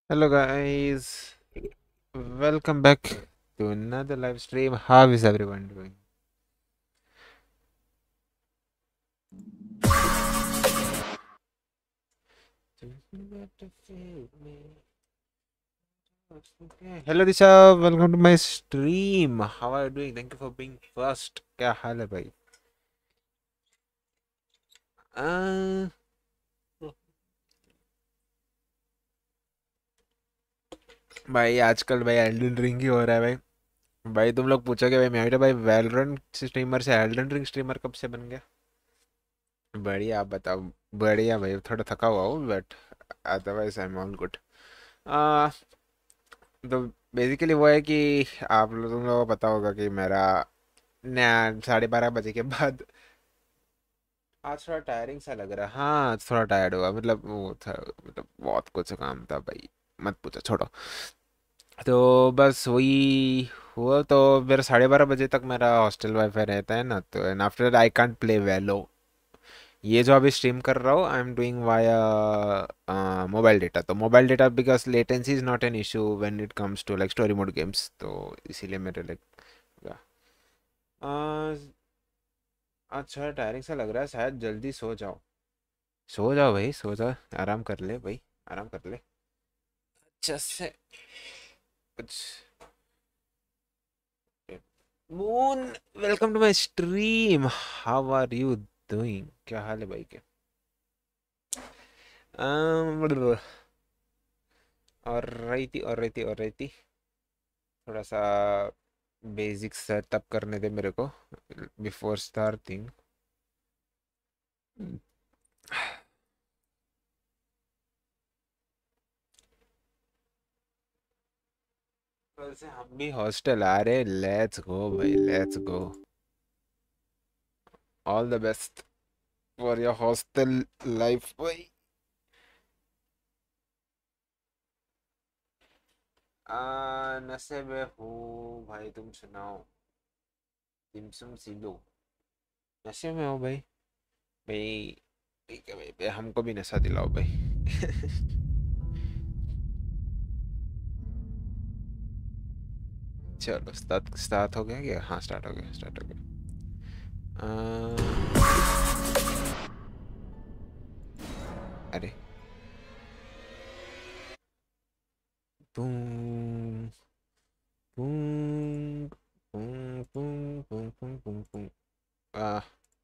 Hello guys, welcome back to another live stream. How is everyone doing? Hello Disha, welcome to my stream. How are you doing? Thank you for being first. क्या हाल है भाई? आ, भाई आजकल भाई Elden ring ही हो रहा है भाई. भाई तुम लोग पूछोगे भाई मैं भाई वैलोरेंट स्ट्रीमर से एल्डन रिंग स्ट्रीमर कब से बन गया? बढ़िया आप बताओ. बढ़िया भाई थोड़ा थका हुआ हूँ but otherwise I am all good. आ तो बेसिकली वो है कि तुम लोगों को पता होगा कि मेरा 12:30 बजे के बाद आज थोड़ा टायरिंग सा लग रहा है. हाँ आज थोड़ा टायर्ड हुआ मतलब वो था मतलब बहुत कुछ काम था भाई. मत पूछो छोड़ो. तो बस वही हुआ तो फिर 12:30 बजे तक मेरा हॉस्टल वाईफाई रहता है ना तो and after I can't play Valo. ये जो अभी स्ट्रीम कर रहा हूँ I am doing via mobile data. तो mobile data because latency is not an issue when it comes to like story mode games तो इसीलिए मेरे लाइक अच्छा टायरिंग सा लग रहा है शायद जल्दी सो जाओ. सो जाओ भाई सो जाओ. आराम कर ले भाई. आराम कर ले. अच्छा से कुछ. Moon welcome to my stream. How are you doing? क्या हाल है भाई के? और और रही थी थोड़ा सा बेसिक सेटअप करने दे मेरे को बिफोर स्टार्टिंग. कल से हम भी हॉस्टल आ रहे. लेट्स गो भाई let's go. All the best for your hostel life भाई. नशे में हूँ भाई. तुम सुनाओ. तिमसुम सीलो. नशे में हो भाई. भाई ठीक है भाई हमको भी नशा दिलाओ भाई. चलो स्टार्ट स्टार्ट हो गया क्या? हाँ स्टार्ट हो गया स्टार्ट हो गया. अरे boom boom boom boom boom boom boom boom. आ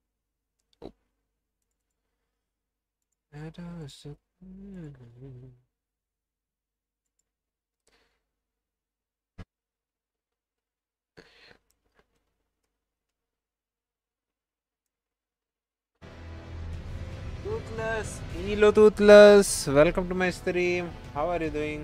Toothless, hello Toothless, welcome to my stream. How are you doing?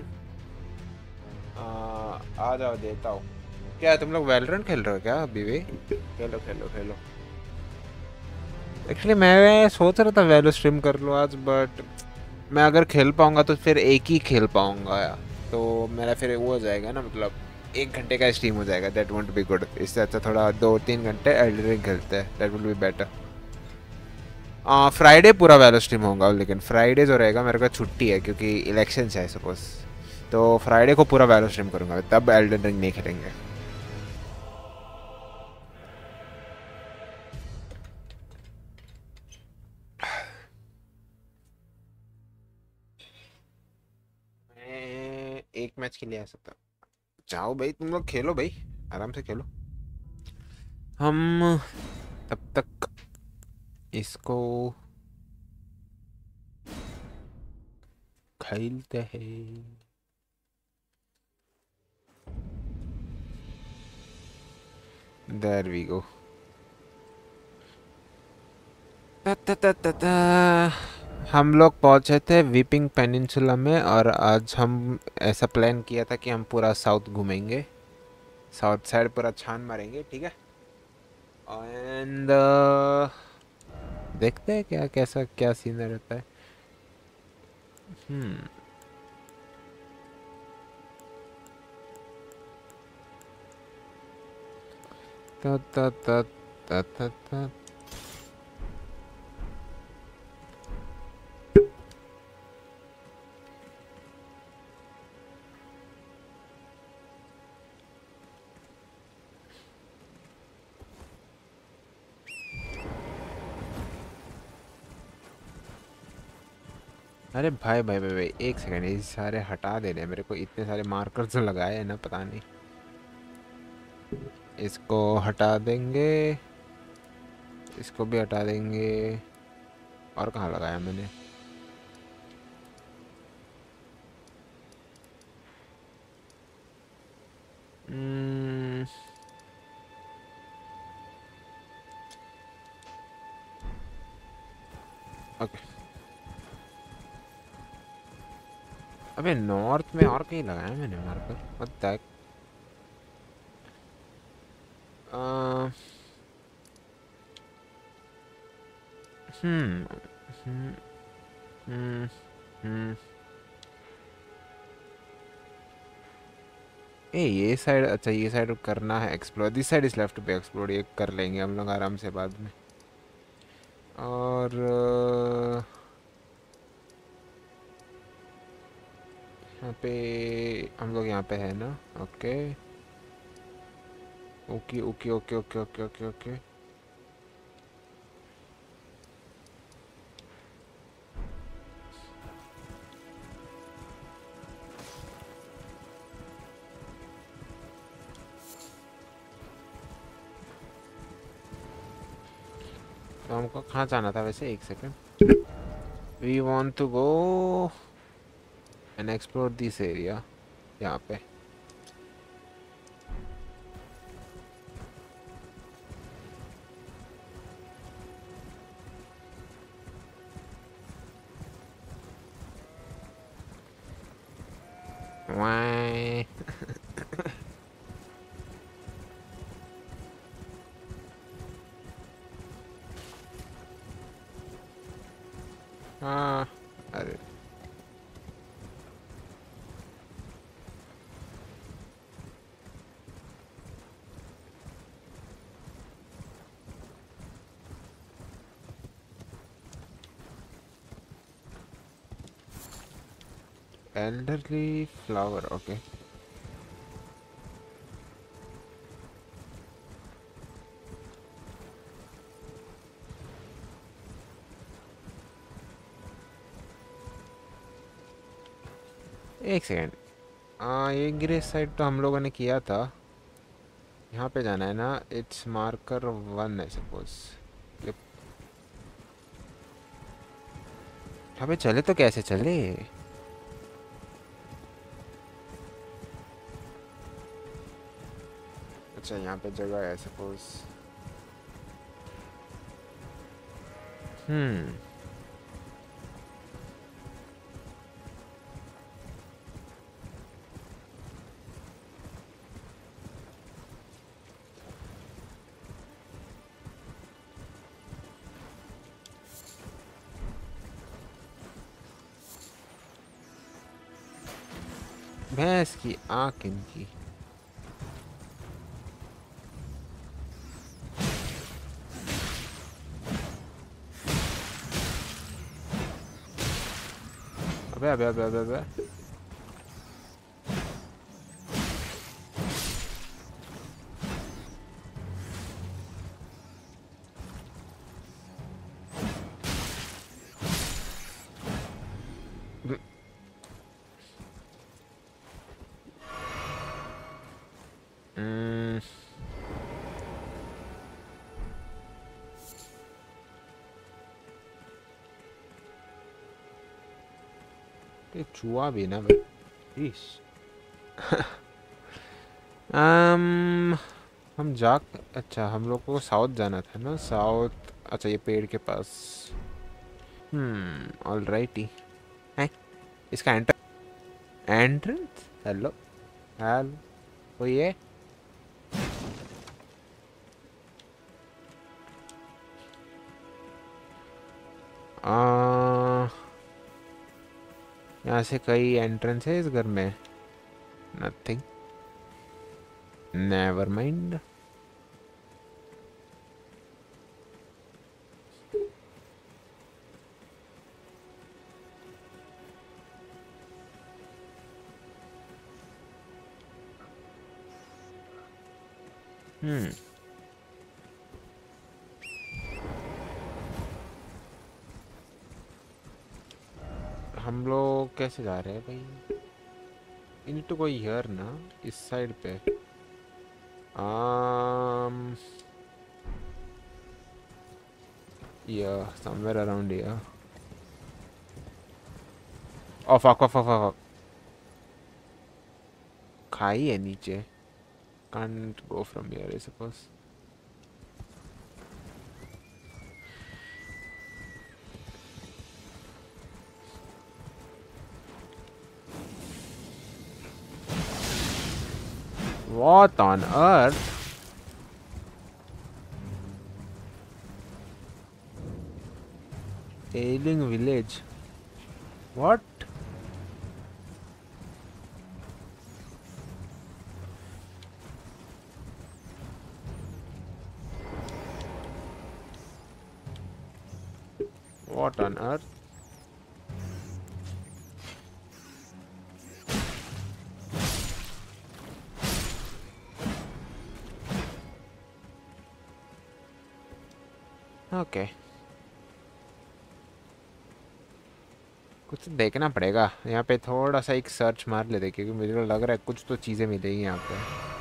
आ जाओ देता हूँ. क्या तुम लोग वैलोरेंट खेल रहे हो क्या अभी भी? खेलो खेलो खेलो. एक्चुअली मैं सोच रहा था वैलो स्ट्रीम कर लूँ आज बट मैं अगर खेल पाऊंगा तो फिर एक ही खेल पाऊंगा यार. तो मेरा फिर वो हो जाएगा ना मतलब 1 घंटे का स्ट्रीम हो जाएगा. That won't be good. इससे अच्छा थोड़ा 2-3 घंटे एल्डन रिंग खेलते हैं. That will be better. Friday पूरा वैलो स्ट्रीम होगा लेकिन फ्राइडे जो रहेगा मेरे को छुट्टी है क्योंकि इलेक्शन है सपोज. तो फ्राइडे को पूरा वैलो स्ट्रीम करूंगा तब एल्डन रिंग नहीं खेलेंगे. मैं एक मैच के लिए आ सकता हूँ. जाओ भाई तुम लोग खेलो भाई. आराम से खेलो. हम तब तक इसको खेलते हैं. There we go. ता ता ता ता ता. हम लोग पहुंचे थे वीपिंग पेनिनसुला में और आज हम ऐसा प्लान किया था कि हम पूरा साउथ घूमेंगे. साउथ साइड पूरा छान मारेंगे ठीक है. एंड देखते हैं क्या कैसा क्या सीन रहता है. हम्म. ता ता ता ता ता ता. अरे भाई भाई भाई भाई, एक सेकंड, ये सारे हटा दे रहे हैं मेरे को, इतने सारे मार्कर्स जो लगाए हैं ना, पता नहीं। इसको हटा देंगे, इसको भी हटा देंगे। और कहाँ लगाया मैंने? हम्म, ओके। अबे नॉर्थ में और कहीं लगाया मैंने marker, what the heck? Hmm hmm hmm hmm. ए ये साइड, अच्छा ये साइड करना है explore, this side is left to be explore, ये कर लेंगे हम लोग आराम से बाद में। और यहाँ पे हम लोग यहाँ पे है ना? Okay okay okay okay okay okay okay okay. तो हमको कहाँ जाना था वैसे, एक second. We want to go and explore this area, यहाँ पे। वाई। हाँ। अरे एल्डरली फ्लावर, ओके। एक सेकंड, ये ग्रे साइड तो हम लोगों ने किया था। यहाँ पे जाना है ना? इट्स मार्कर 1 है सपोज। ये यहाँ पे चले तो कैसे चले? अच्छा यहाँ पे जगह है सपोज। हम्म। भैंस की आँख इनकी। अबे अबे अबे अबे अबे। हम्म, ये चूहा भी ना भाई, इस। um, हम जा, अच्छा हम लोग को साउथ जाना था ना, साउथ। अच्छा ये पेड़ के पास। ऑल राइटी है। इसका एंट्रेंस, हेलो हेलो, कोई है? आ, यहाँ से कई एंट्रेंस है इस घर में? Nothing, never mind. हम्म। हम लोग कैसे जा रहे हैं भाई? इन टू गो हियर ना, इस साइड पे। um yeah, somewhere around here. Oh fuck, fuck, fuck, fuck, fuck. खाई है नीचे। Can't go from here, I suppose. What on earth? Ailing village. What? What on earth? Okay. कुछ तो देखना पड़ेगा यहाँ पे, थोड़ा सा एक सर्च मार लेते क्योंकि मुझे तो लग रहा है कुछ तो चीज़ें मिलेंगी यहाँ पे।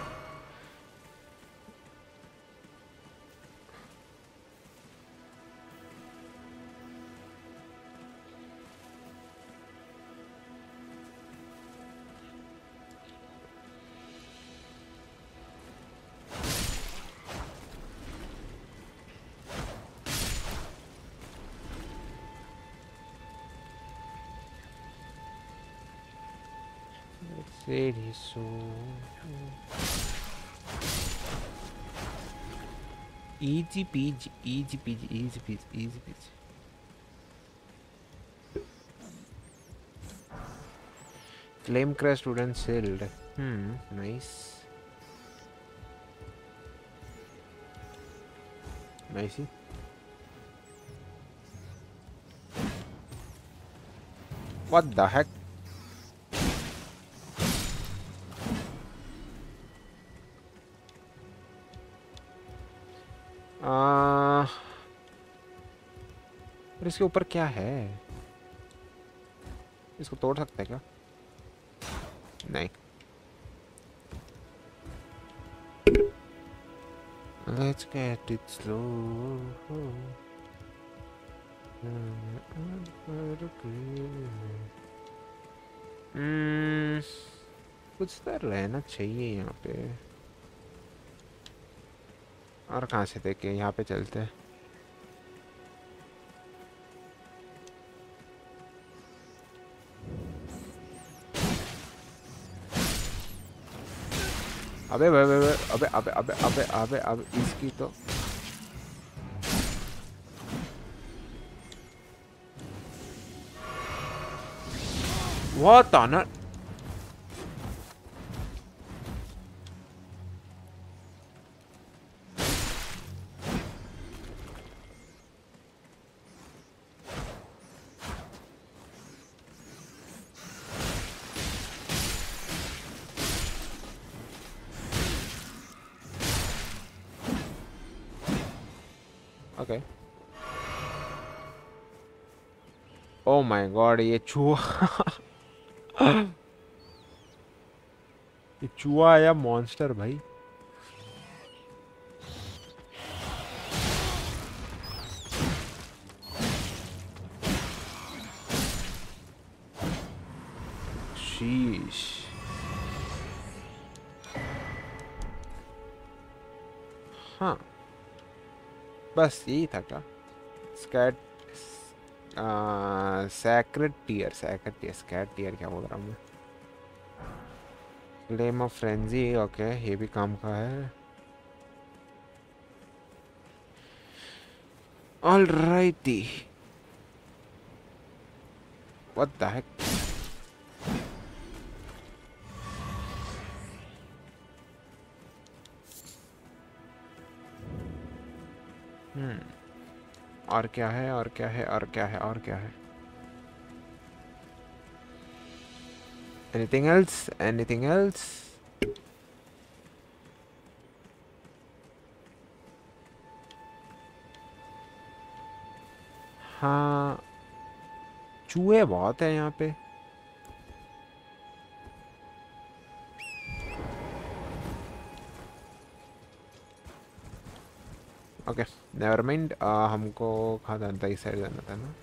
Very soon. Easy peasy, easy peasy, easy peasy, easy peasy. Claim crash student shield. Nice. Nice. What the heck? और इसके ऊपर क्या है? इसको तोड़ सकते हैं क्या? नहीं। Let's get it slow. कुछ तो रहना चाहिए यहाँ पे। और कहाँ से देखे? यहाँ पे चलते हैं। अबे अबे अबे अबे अबे अबे अबे अबे अबे इसकी तो What on earth? Okay. Oh my god, ये चूहा ये चूहा या मॉन्स्टर भाई? शीश। हाँ, बस यही था क्या? Scat sacred tear, sacred tear, scat tear क्या बोल रहा हूँ मैं? फ्लेम ऑफ फ्रेंजी, ओके, ये भी काम का है। ऑलराइटी। What the heck? और क्या है? और क्या है? और क्या है? और क्या है? Anything else? Anything else? हाँ, चूहे बहुत है यहाँ पे। Okay, never mind. हमको कहाँ जाना था? इस साइड जाना था ना।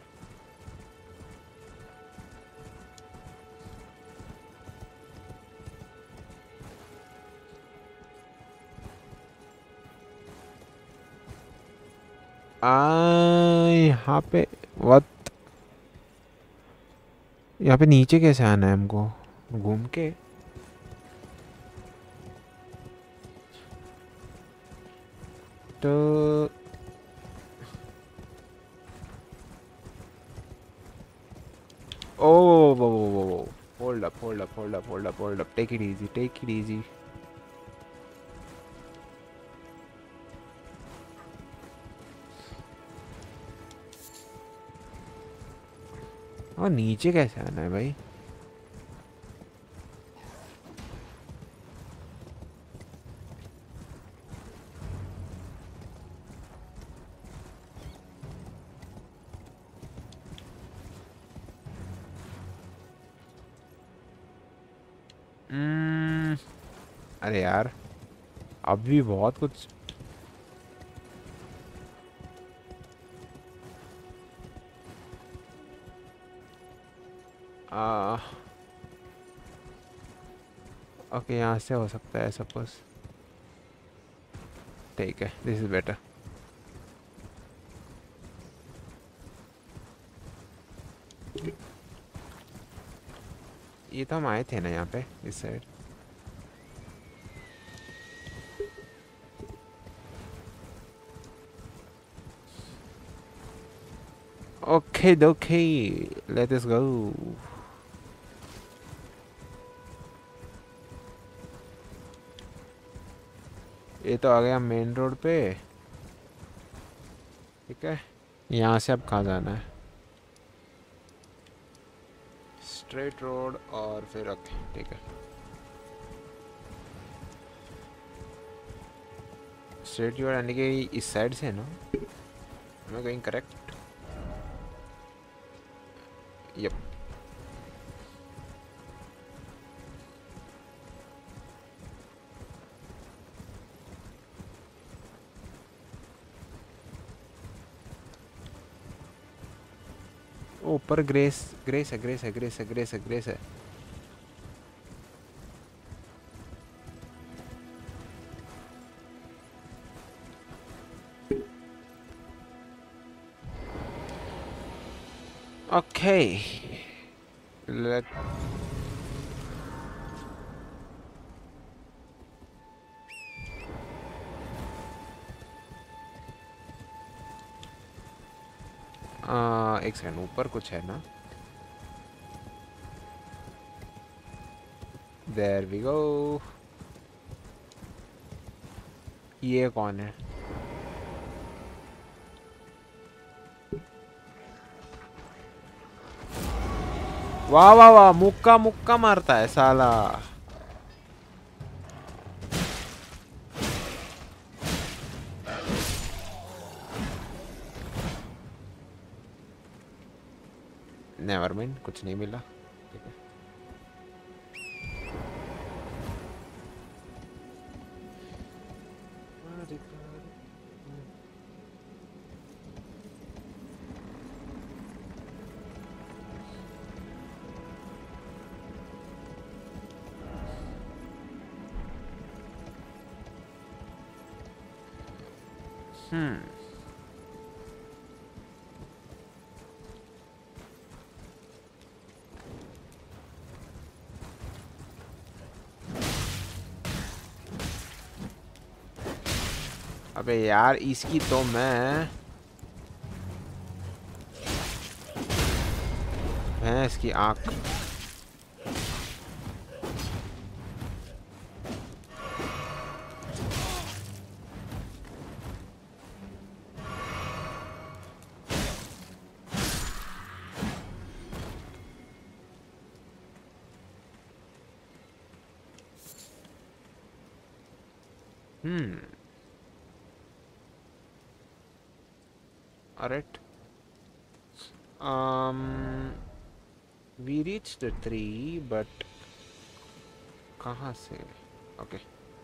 यहाँ पे what? यहाँ पे नीचे कैसे आना है हमको? घूम के? तो oh, hold up, hold up, hold up, hold up, hold up, take it easy, take it easy. और नीचे कैसे आना है भाई? Hmm, अरे यार, अब भी बहुत कुछ। आ, ओके, यहाँ से हो सकता है सपोज। ठीक है, दिस इज बेटर। ये तो हम आए थे ना यहाँ पे, इस side. Okay okay, let us go. ये तो आ गया मेन रोड पे। ठीक है, यहाँ से अब कहाँ जाना है? स्ट्रेट रोड और फिर ओके, ठीक है। स्ट्रेट रोड यानी कि इस साइड से है ना? Am I going correct? Yep. ऊपर ग्रेस, ग्रेस है, ग्रेस है, ग्रेस है, ग्रेस है, ग्रेस है। Okay, let. एक सेकंड, ऊपर कुछ है ना? There we go. ये कौन है? वाह वाह वाह, मुक्का मुक्का मारता है साला। नेवर माइंड, कुछ नहीं मिला। ठीक है। हम्म। अबे यार, इसकी तो मैं भैंस की आंख। हम्म। Alright. We reach the tree but कहाँ से? Okay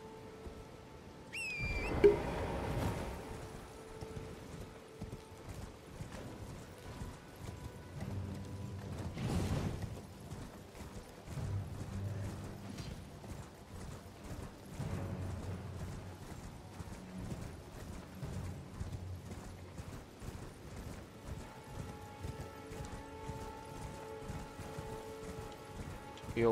yo.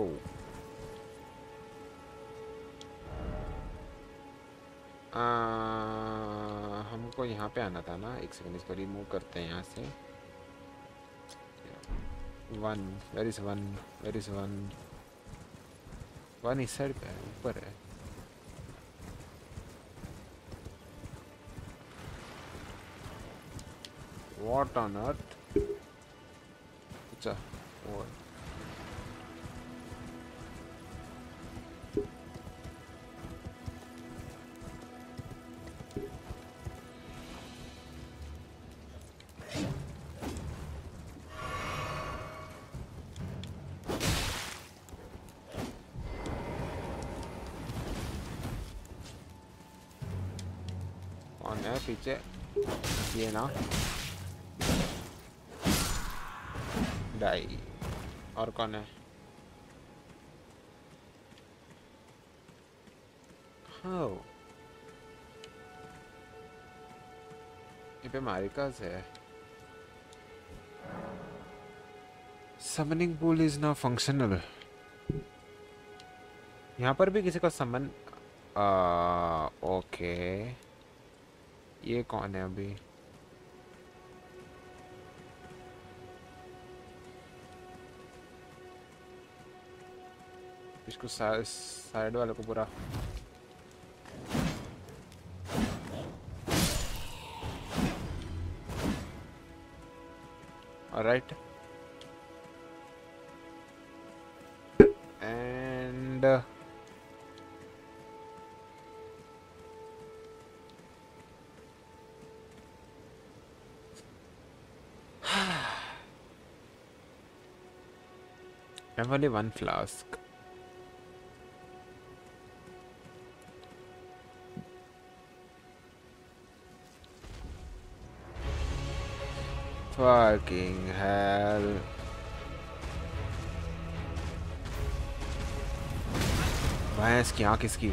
हमको यहाँ पे आना था ना, एक सेकंड इसको रिमूव करते हैं यहाँ से। One, where is one? Where is one? One इस साइड पे है, ऊपर है। What on earth? अच्छा, वो कौन है पीछे? ये ना, डाई। और कौन है? हाँ, ये पे मारिका से है। Summoning pool is not functional. यहाँ पर भी किसी का समन। ओके, ये कौन है अभी? इसको साइड वाले को पूरा। Alright, and I have only one flask. Fucking hell. भैंस की आँख इसकी।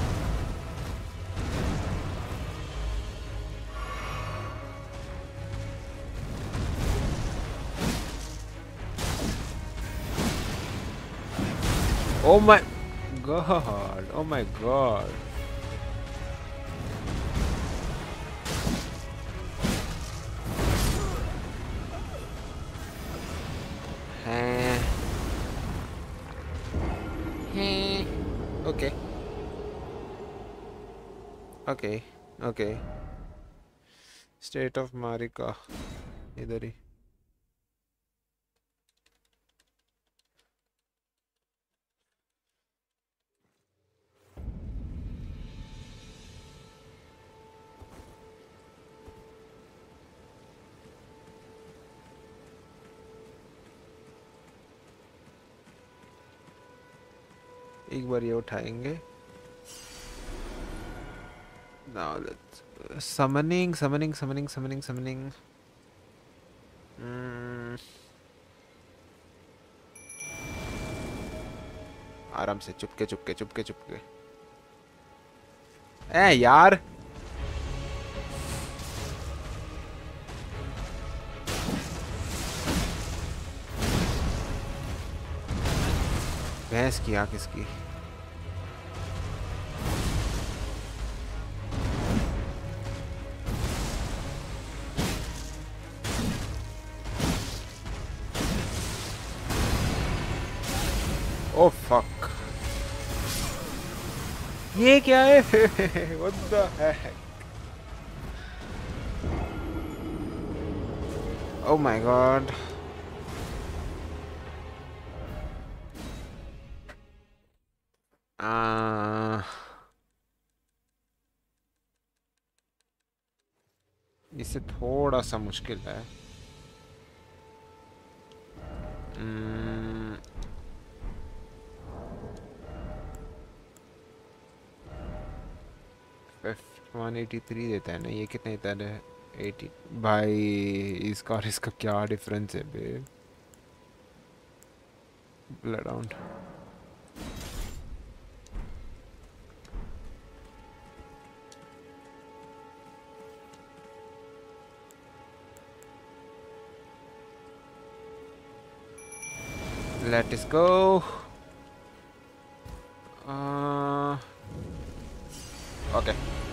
Oh my god, oh my god. हैं, हैं, okay, okay, okay. State of Marika इधर ही। एक बार ये उठाएंगे। Now let's summoning. Hmm, आराम से, चुपके। ए यार, भैंस की आँख इसकी। ओ फक, ये क्या है? What the heck? Oh my god. इससे थोड़ा सा मुश्किल है। 183 देता है ना, ये कितने देता है? 80। भाई इसका और इसका क्या डिफरेंस है बे? Blood out. Let us go. Okay.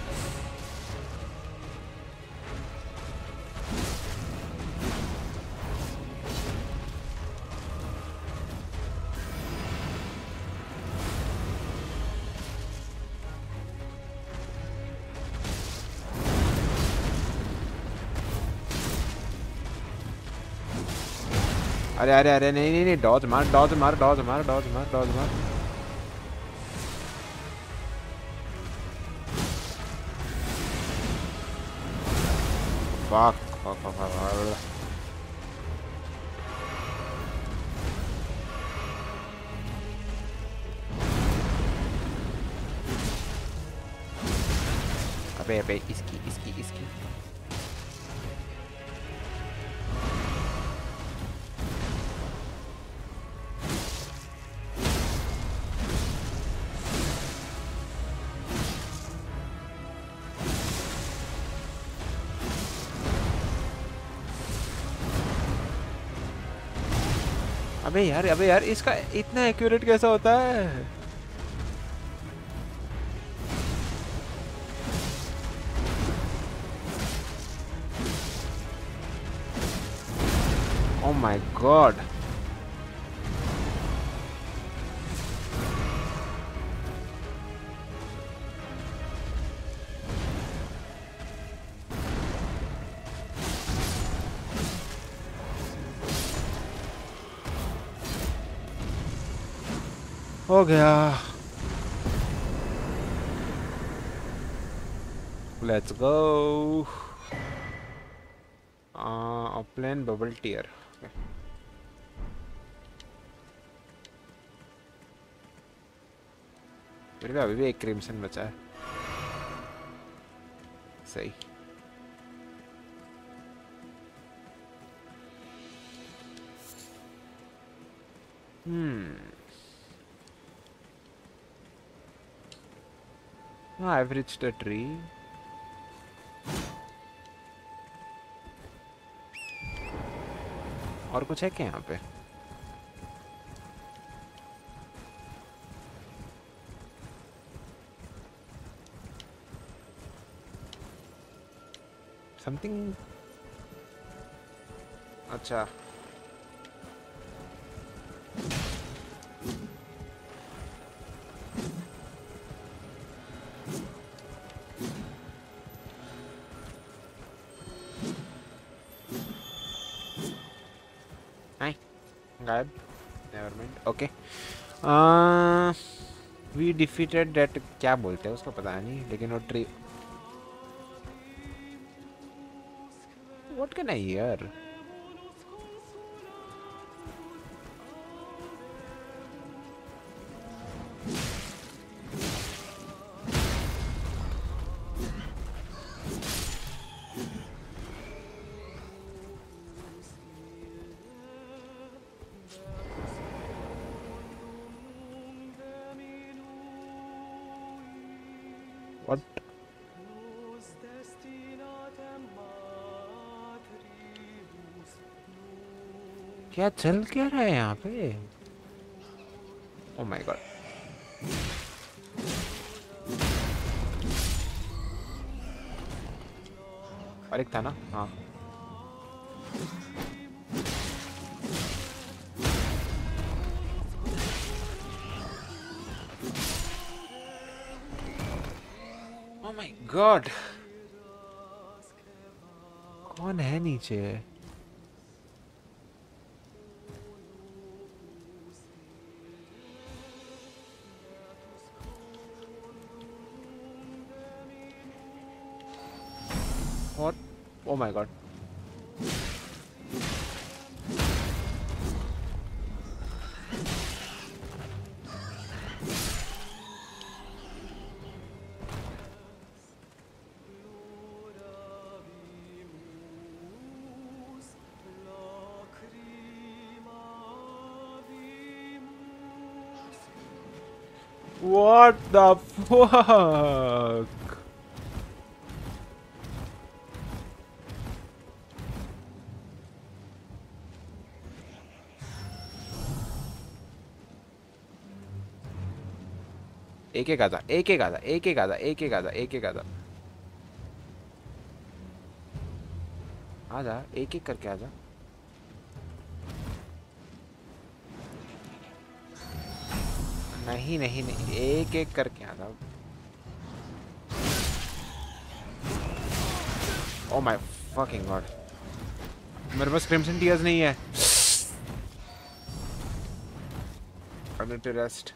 अरे अरे अरे नहीं नहीं नहीं, डॉज मार डॉज मार डॉज मार डॉज मार डॉज मार। Fuck fuck fuck fuck. अबे अबे इसकी इसकी इसकी। अबे यार इसका इतना एक्यूरेट कैसा होता है? Oh my god. हो गया। Let's go. Plain bubble tear. मेरे पे अभी भी एक क्रिम्सन बचा है। सही। I've reached a tree. और कुछ है क्या यहाँ पे? समथिंग। अच्छा हाय गायब। Never mind. Okay. We defeated that, क्या बोलते हैं उसको पता नहीं, लेकिन वो tree. What can I hear? What? क्या चल क्या रहा है यहाँ पे? Oh my god. और एक था ना? हाँ। Oh my god. कौन है नीचे? और oh my god. What the fuck? एक एक आधा, एक एक आधा, एक एक आधा, एक एक आधा, एक एक आधा। आजा, एक एक करके आजा। नहीं नहीं नहीं, एक एक करके आजा। ओ माय फकिंग गॉड, मेरे पास क्रिम्सन टीयर्स नहीं है। I need to rest.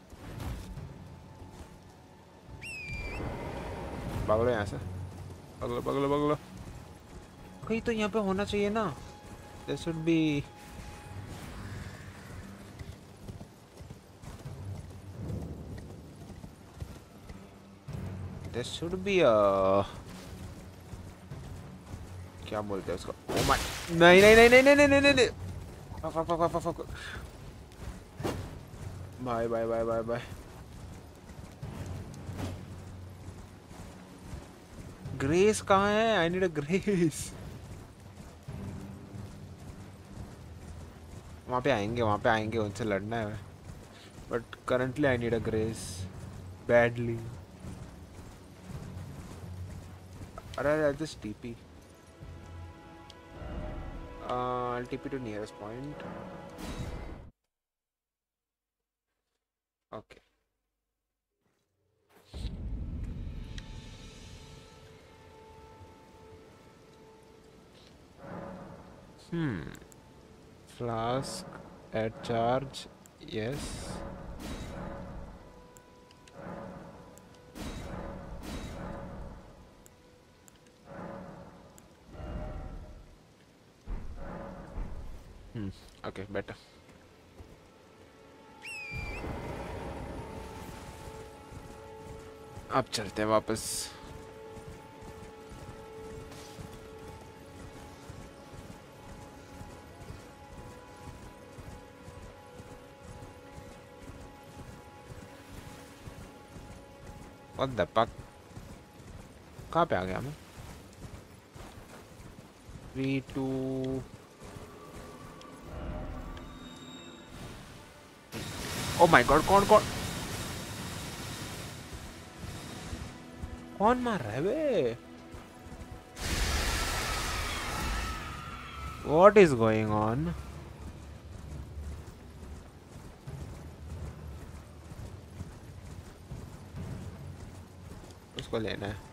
भाग लो यहाँ से, भाग लो भाग लो भाग लो। कहीं तो यहाँ पे होना चाहिए ना। There should be. There should be a. क्या बोलते हैं उसको? Oh my. नहीं नहीं नहीं नहीं नहीं नहीं नहीं नहीं। Fuck fuck fuck fuck fuck fuck. Bye bye bye bye bye. Grace कहाँ है? I need a grace. वहाँ पे आएंगे, उनसे लड़ना है। But currently I need a grace badly. अरे I'll just TP. I'll TP to nearest point. Okay. Flask at charge. Yes. Okay, better. अब चलते हैं वापस। What the fuck? कहाँ पे आ गया मैं? 3 2। ओ माय गॉड, कौन कौन कौन मार रहा है बे? What is going on? उसको लेना है।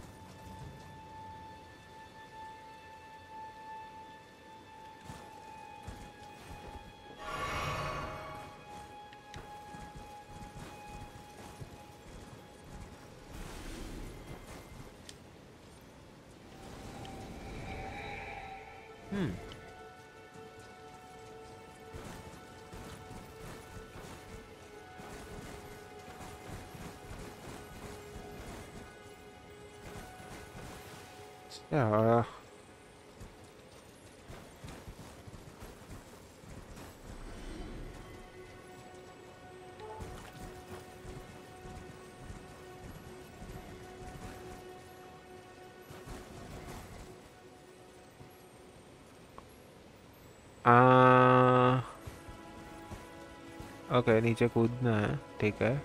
Yeah. ओके, नीचे कूदना है, ठीक है।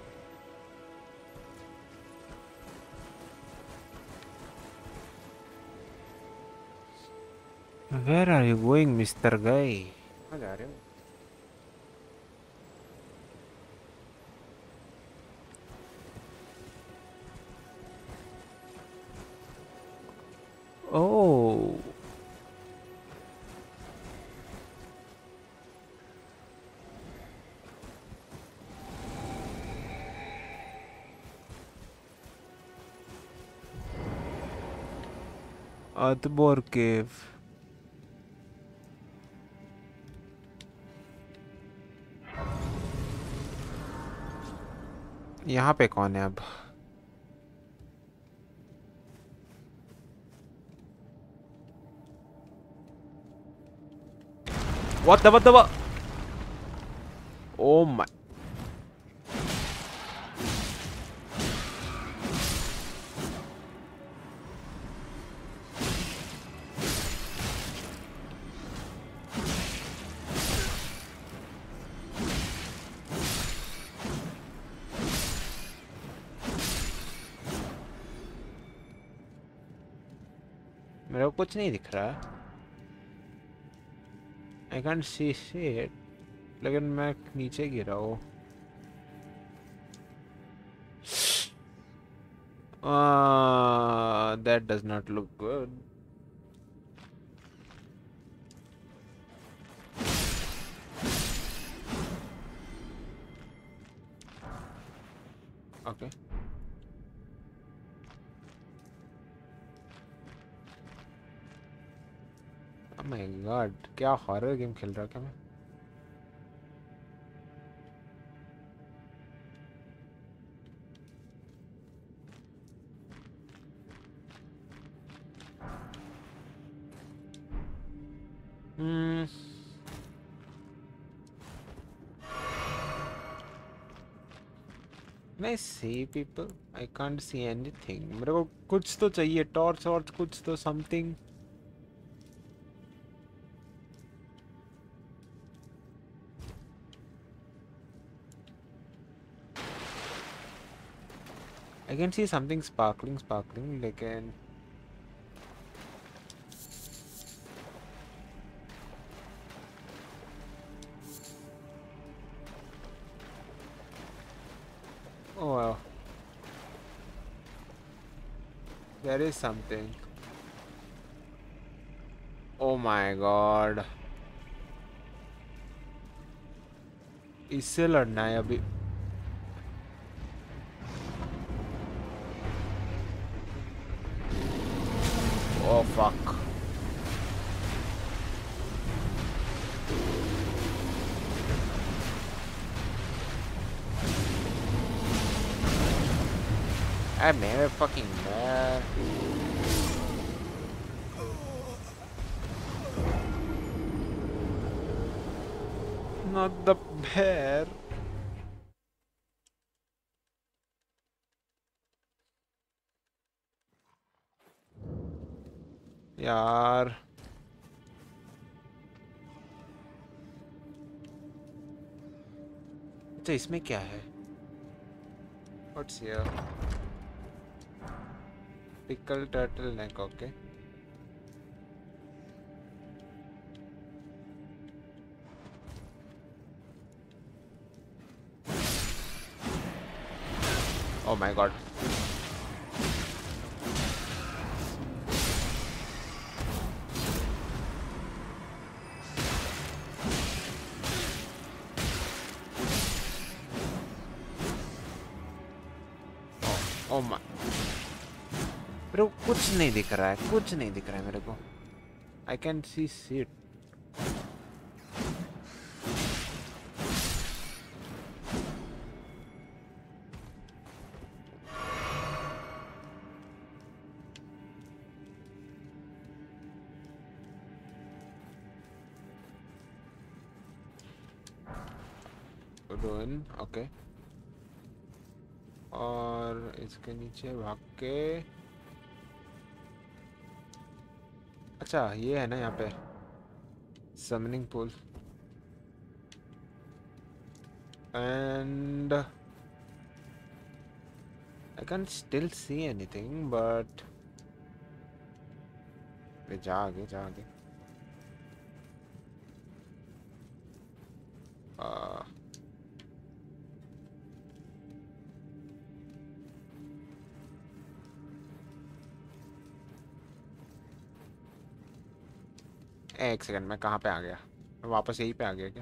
Where are you going, Mr. Guy? कहाँ जा रहे हो? Oh. Adbor Cave. यहाँ पे कौन है अब? What the? Oh my. मेरे को कुछ नहीं दिख रहा. I can't see shit. लेकिन मैं नीचे गिरा हूँ. That does not look good. Okay. Oh my god, क्या हॉरर गेम खेल रहा क्या मैं? Hmm. Can I see people? I can't see anything. मेरे को कुछ तो चाहिए, टॉर्च और कुछ तो something. I can see something sparkling, लेकिन oh wow, there is something. Oh my god, इससे लड़ना है अभी. Oh fuck. I'm a fucking man. Not the bear. यार अच्छा इसमें क्या है? What's here? Pickle turtleneck, okay. Oh my god. Oh my. मेरे को कुछ नहीं दिख रहा है, कुछ नहीं दिख रहा है मेरे को. I can see shit. Ruin, okay. और इसके नीचे भाग के अच्छा ये है ना यहाँ पे summoning pool and I can't still see anything but जा आगे एक सेकंड मैं कहाँ पे आ गया? मैं वापस यहीं पे आ गया क्या?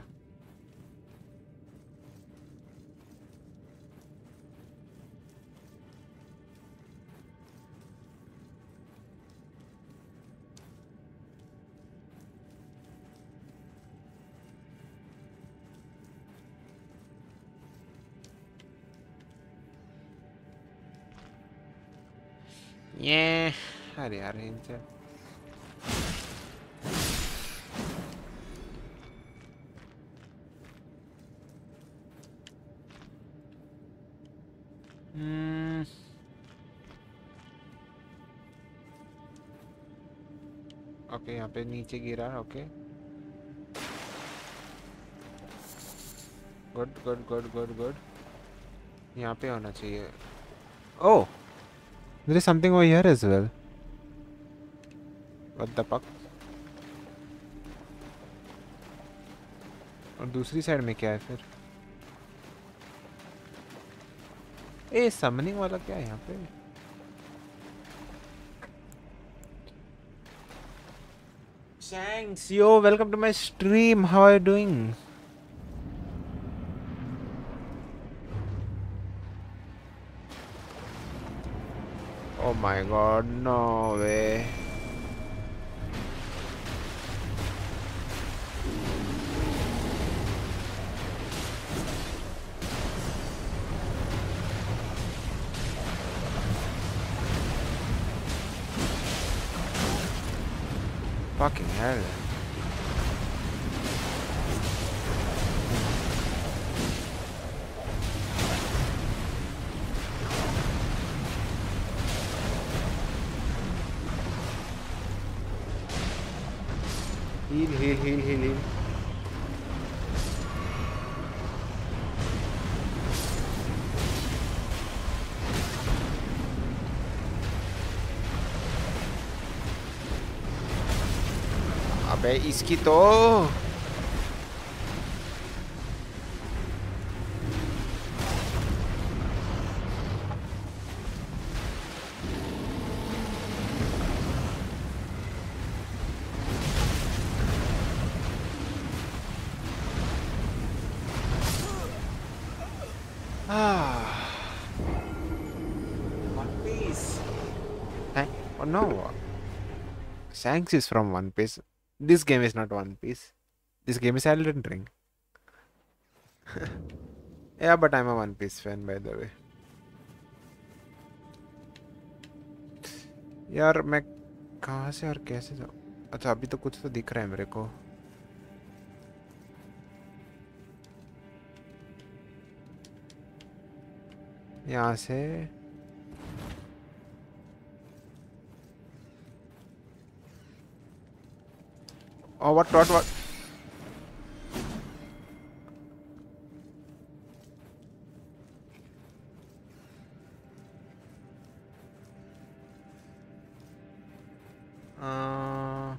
ये अरे यार इनसे ओके यहाँ पे नीचे गिरा. Okay good. यहाँ पे होना चाहिए. Oh, there is something over here as well. What the fuck. और दूसरी साइड में क्या है फिर? ए समनिंग वाला क्या है यहाँ पे? Thanks, yo, welcome to my stream. How are you doing? Oh my god, no way. Fucking hell. Heal, heal, heal, heal, heal. अबे इसकी तो One Piece. Hey, oh no. Shanks is from One Piece. This game is not One Piece. This game is Elden Ring. Yeah, but I'm a One Piece fan by the way. यार मैं कहाँ से और कैसे जाऊँ? अच्छा अभी तो कुछ तो दिख रहा है मेरे को। यहाँ से what? Uh,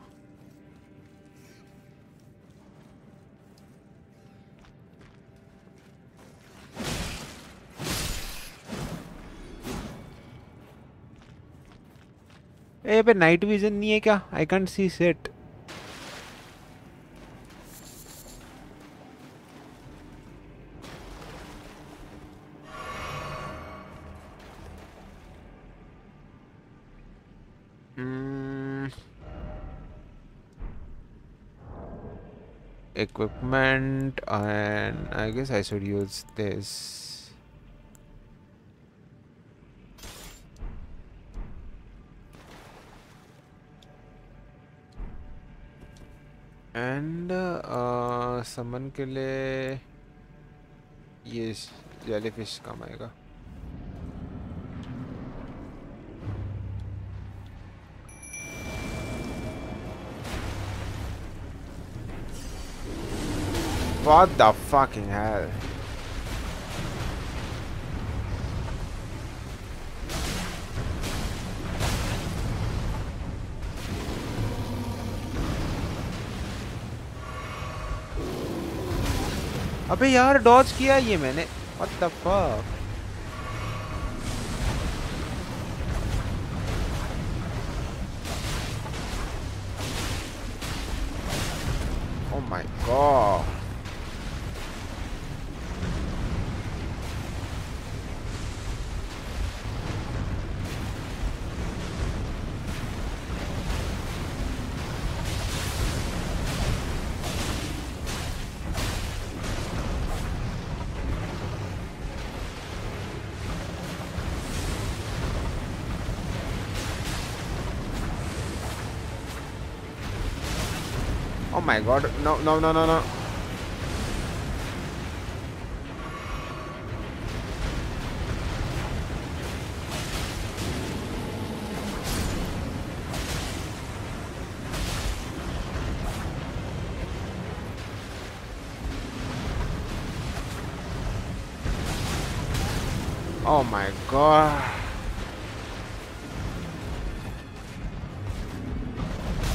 ए पे नाइट विजन नहीं है क्या? I can't see set. Equipment, and I guess I should use this. And summon के लिए ये जेलीफिश काम आएगा। What the fucking hell? अबे यार डॉज किया ये मैंने। What the fuck? Oh my god. Oh my god, no. Oh my god.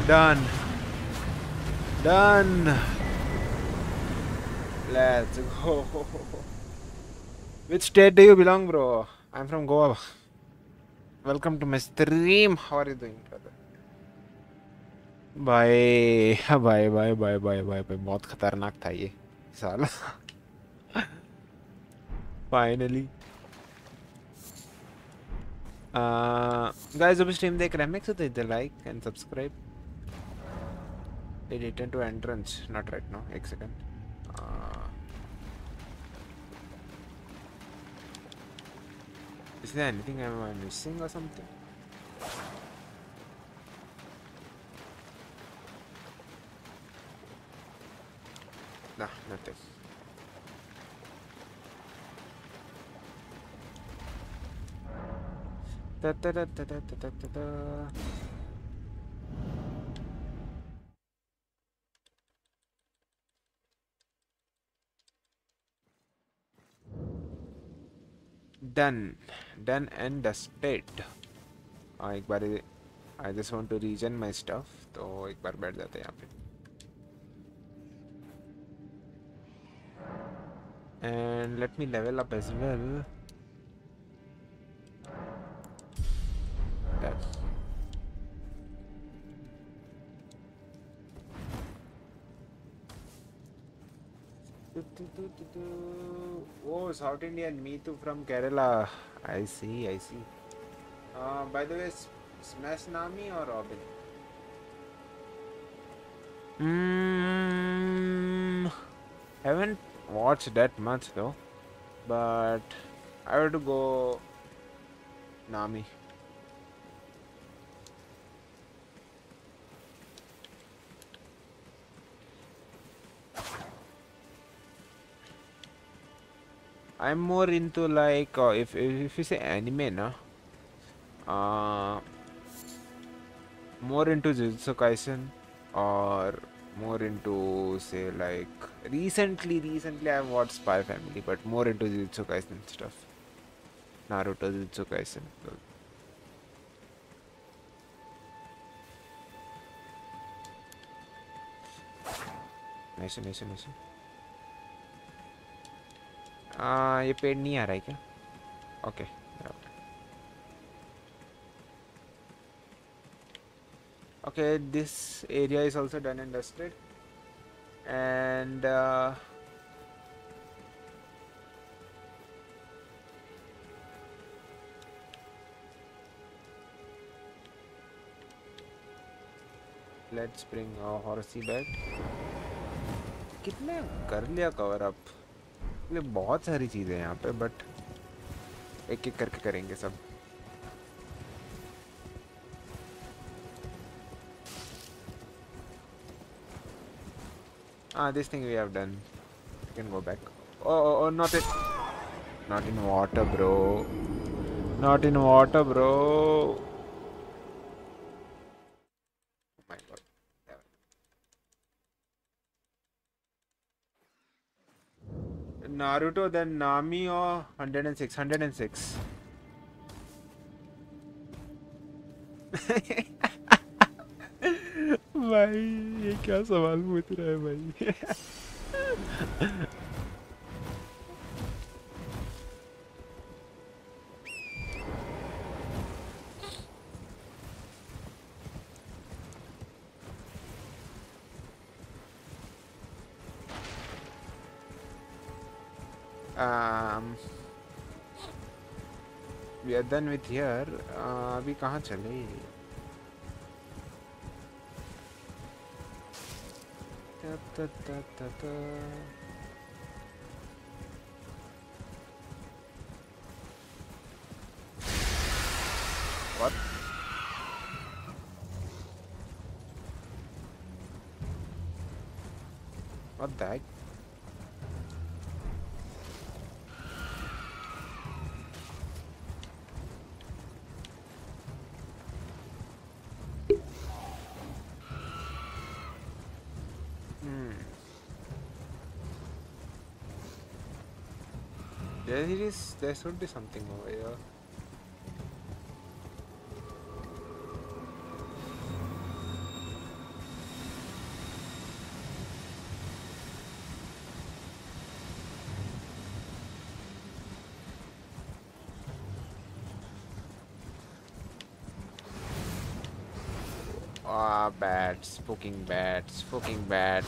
Done. Done. Let's go. Which state do you belong, bro? I'm from Goa. Welcome to my stream. How are you doing, brother? Bye. Bye. Bye. Bye. Bye. Bye. Bye. बहुत खतरनाक था ये साला. Finally. Guys, अभी stream देख रहे हैं. Make sure to hit the like and subscribe. It return to entrance. Not right now. एक second. Is there anything I'm missing or something? Nah, nothing. Da, da, da, da, da, da, da, da. Done. Done and dusted. एक बार I just want to regen my stuff. तो एक बार बैठ जाते हैं यहाँ पे. And let me level up as well. Done. Oh, South Indian, me too from Kerala. I see, I see. By the way, Smash Nami or Robin? Haven't watched that much though, but I would go Nami. I'm more into like if you say anime, na, more into Jujutsu Kaisen or more into say like recently I've watched Spy Family, but more into Jujutsu Kaisen stuff. Naruto, Jujutsu Kaisen. Nice. ये पेड़ नहीं आ रहा है क्या? Okay. Okay, this area is also done and dusted, and let's bring a horsey back. कितने कर लिया cover up? ये बहुत सारी चीजें हैं यहाँ पे, बट एक एक करके करेंगे सब. This thing we have done. You can go back. Oh, not it. Not in water, bro. Not in water, bro. Oh my god. Naruto, then Nami or 106. 106. भाई ये क्या सवाल पूछ रहा है भाई. We are done with here. अभी कहाँ चले? What? What the heck? There should be something over here. Ah, bats, fucking bats, fucking bats.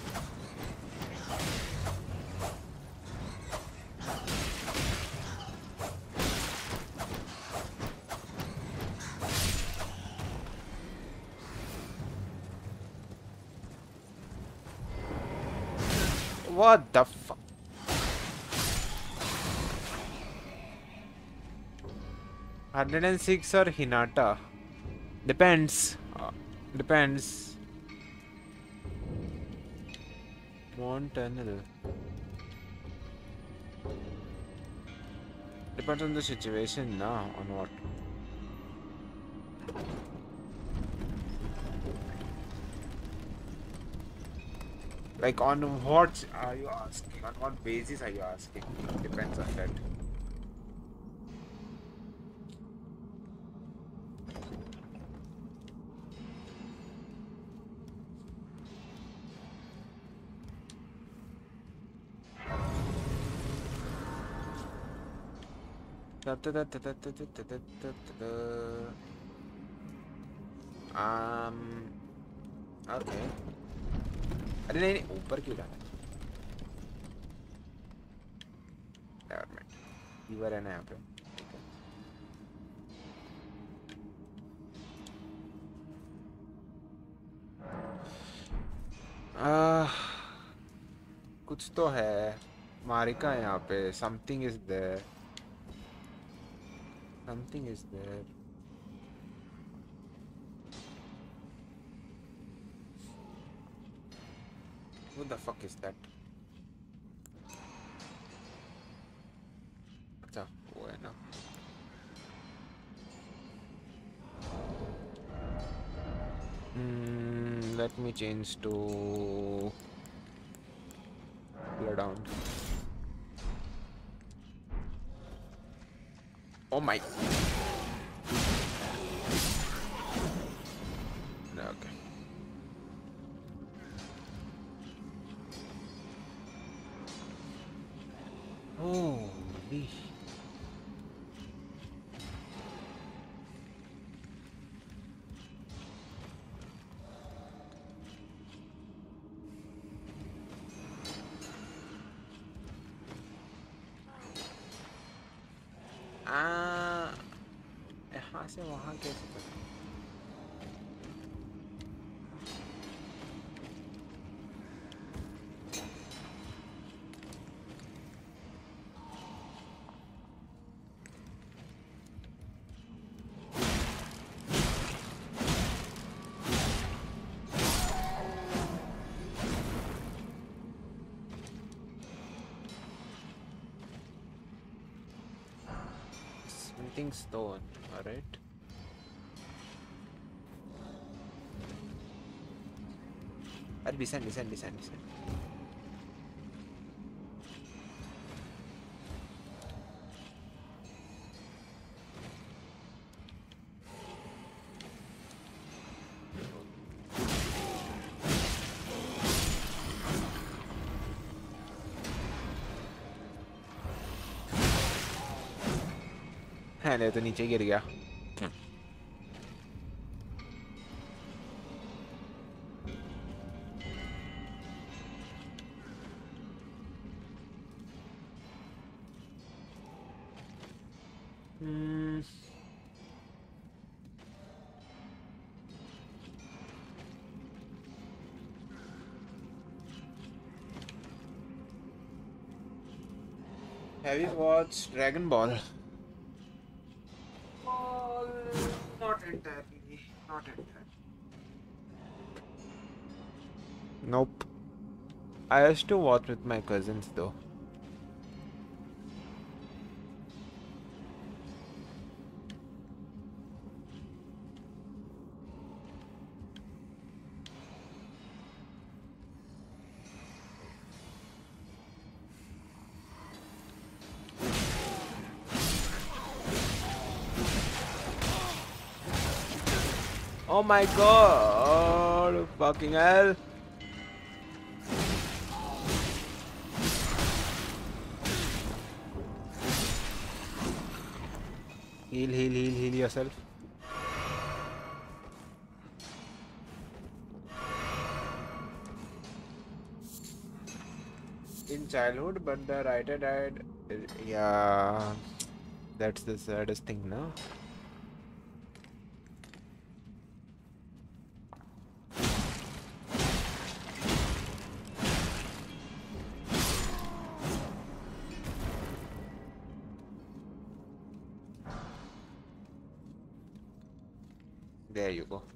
What the fuck? 106 or Hinata? Depends. Depends. Montanal. Depends on the situation, nah, on what? Like on what are you asking? On what basis are you asking? Depends on that. Okay अरे नहीं नहीं ऊपर क्यों जाना है fever है ना यहाँ पे ठीक है कुछ तो है मारिका है यहाँ पे something is there something is there What the fuck is that? अच्छा वो है ना let me change to Bloodhound. Oh my. Okay. Holy. यहाँ से वहाँ कैसे तक Smithing stone, alright. Descend. है नहीं तो नीचे गिर गया Have you watched Dragon Ball? Not entirely. Nope. I used to watch with my cousins though. Oh my god! Fucking hell! Heal yourself. in childhood, but the writer died. Yeah, that's the saddest thing, no? There you go.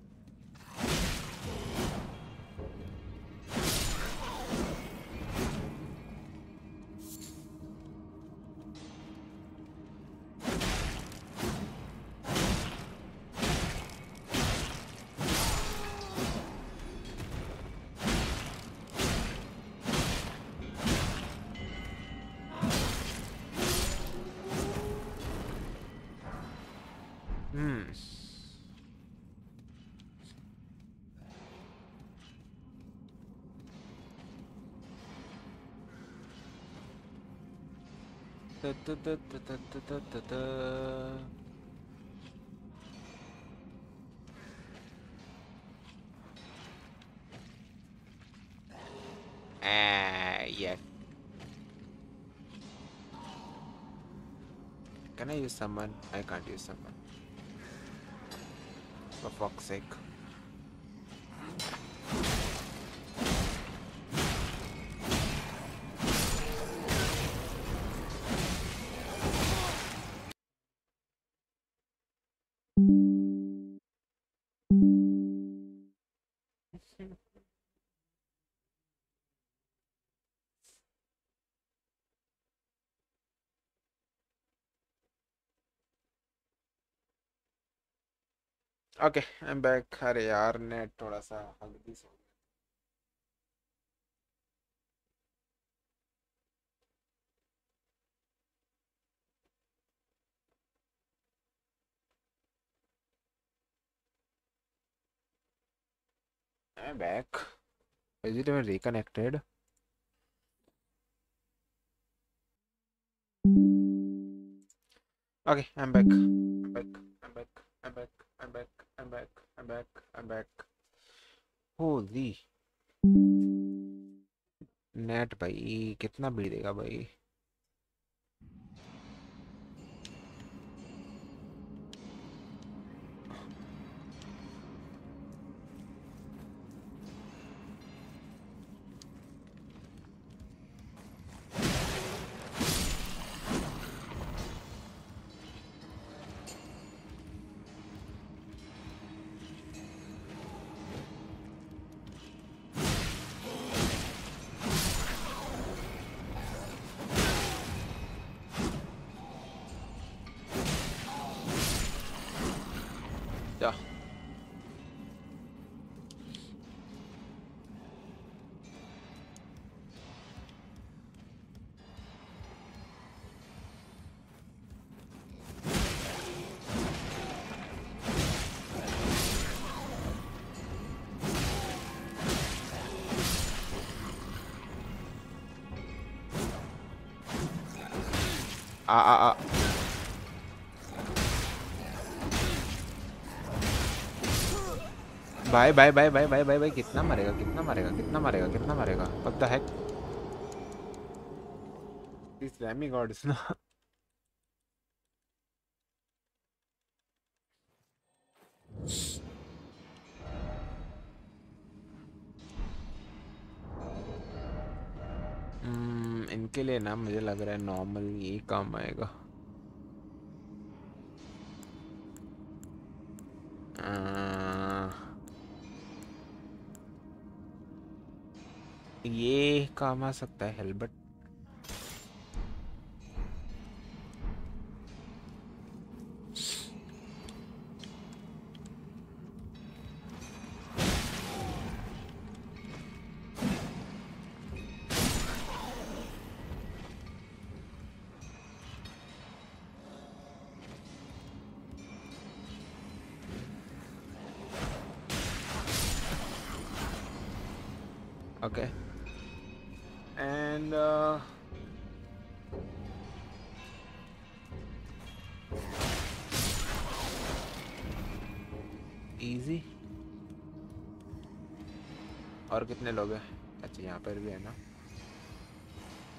Hmm. Da, da, da, da, da, da, da, da. Ah, yeah. Can I use someone? I can't use someone. For fuck's sake. Okay I am back. अरे यार net थोड़ा सा हल्दी से I am back. Is it even reconnected? Okay I am back. I am back. I am back. I am back. I am back. I am back. I am back. I am back. Holy net भाई कितना bill देगा भाई? जा। आ भाई भाई भाई भाई भाई भाई भाई कितना मरेगा? कितना मरेगा? कितना मरेगा? कितना मरेगा? What the heck? This Rami god is ना। इनके लिए ना मुझे लग रहा है नॉर्मल ये काम आएगा। अ, ये काम आ सकता है हेलबट। Okay and easy. और कितने लोग हैं? अच्छा यहाँ पर भी है ना।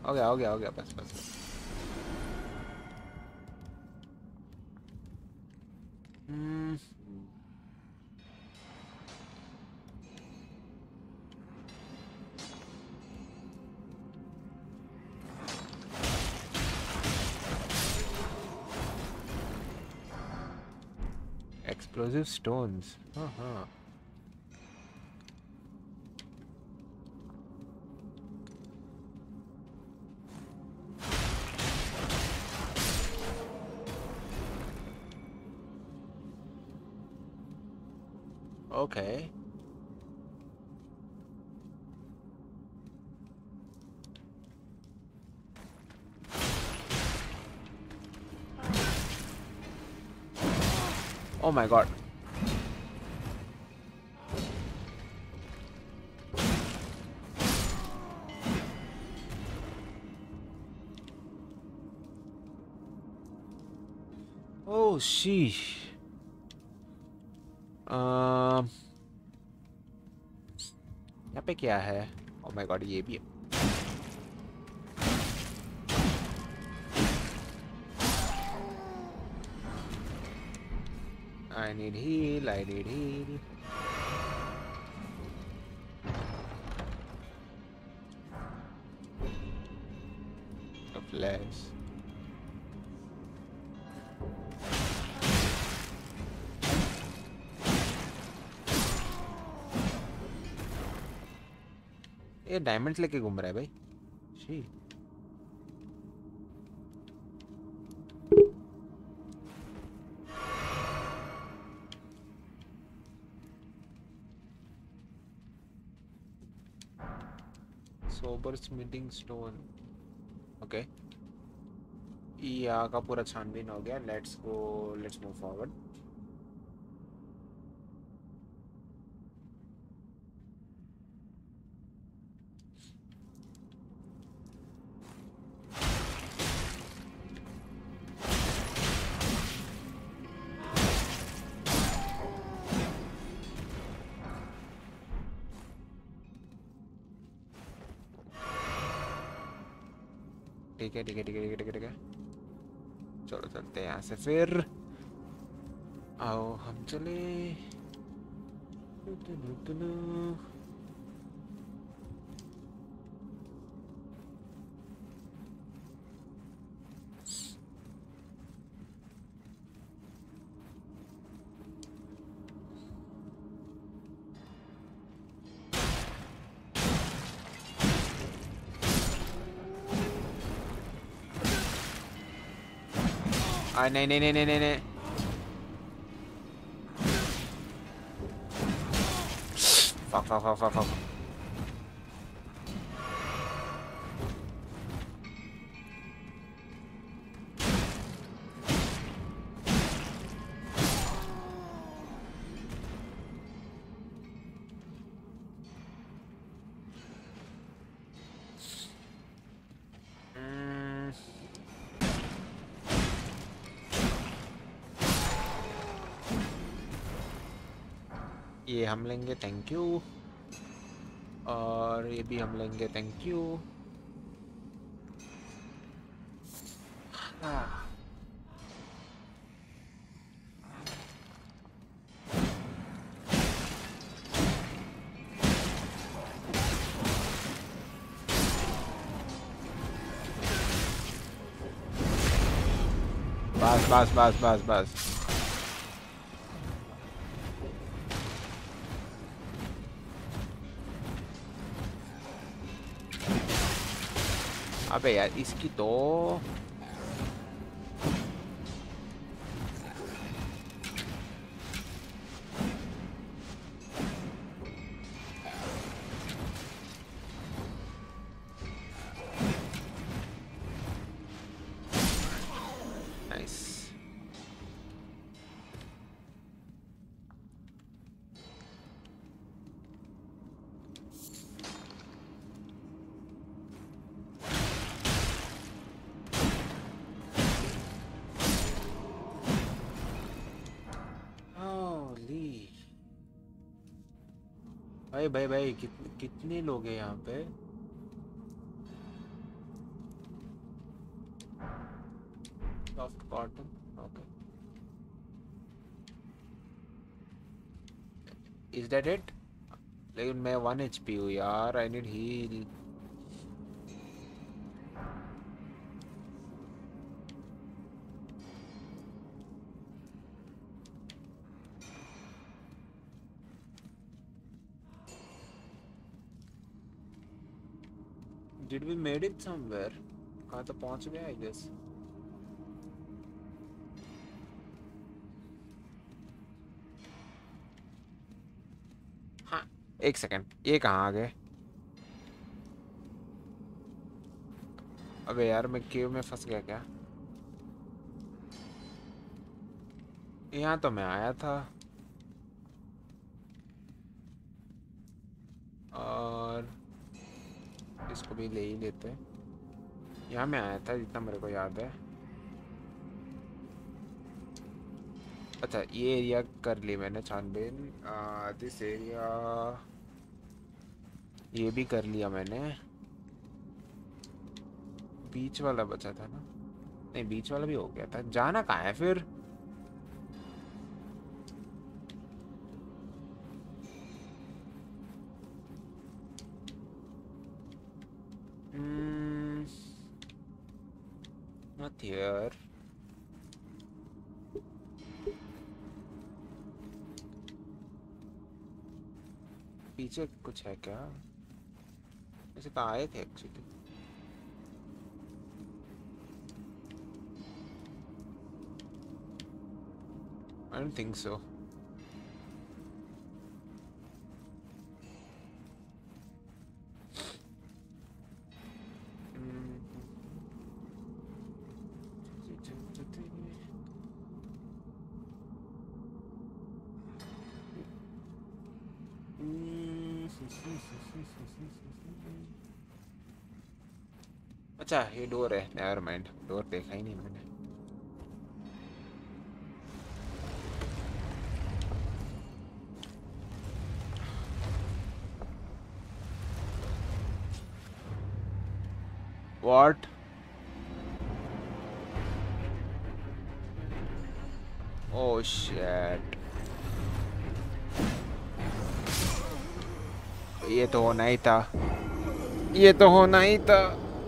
हो गया हो गया हो गया, बस बस बस। हम्म। एक्सप्लोसिव स्टोन्स, हाँ हाँ। Okay. Oh my god. Oh शी। यहाँ पे क्या है? ओ माय गॉड, ये भी है। I need heal, I need heal. Flash. ये डायमंड्स लेके घूम रहा है भाई। शी। Sombre smithing stone. ओके। यहाँ का पूरा छानबीन हो गया, let's go, let's move forward. ठीक है ठीक है ठीक है ठीक है ठीक है ठीक है। चलो चलते हैं यहाँ से फिर। आओ हम चले। नहीं नहीं नहीं नहीं नहीं नहीं। Fuck fuck fuck fuck fuck. ये हम लेंगे, थैंक यू। और ये भी हम लेंगे, थैंक यू। हाँ। बस बस बस बस बस। अबे यार इसकी तो। नाइस। होली। भाई भाई भाई, कितने लोग हैं यहाँ पे? Soft cotton. Okay. Is that it? लेकिन मैं 1 HP हूँ यार. I need heal. Did we made it somewhere? कहाँ तो पहुँच गया I guess. हाँ. एक सेकंड. ये कहाँ आ गए? अबे यार मैं केव में फंस गया क्या? यहाँ तो मैं आया था. और इसको भी ले ही लेते हैं. यहाँ मैं आया था जितना मेरे को याद है. अच्छा ये एरिया कर ली मैंने छानबीन. दिस एरिया ये भी कर लिया मैंने. बीच वाला बचा था ना? नहीं बीच वाला भी हो गया था. जाना कहाँ है फिर? Not here. पीछे कुछ है क्या? ऐसे कहाँ आए थे actually? I don't think so. अच्छा ये डोर है. Never mind. डोर देखा ही नहीं मैंने. What? Oh shit. ये तो होना ही था. ये तो होना ही था.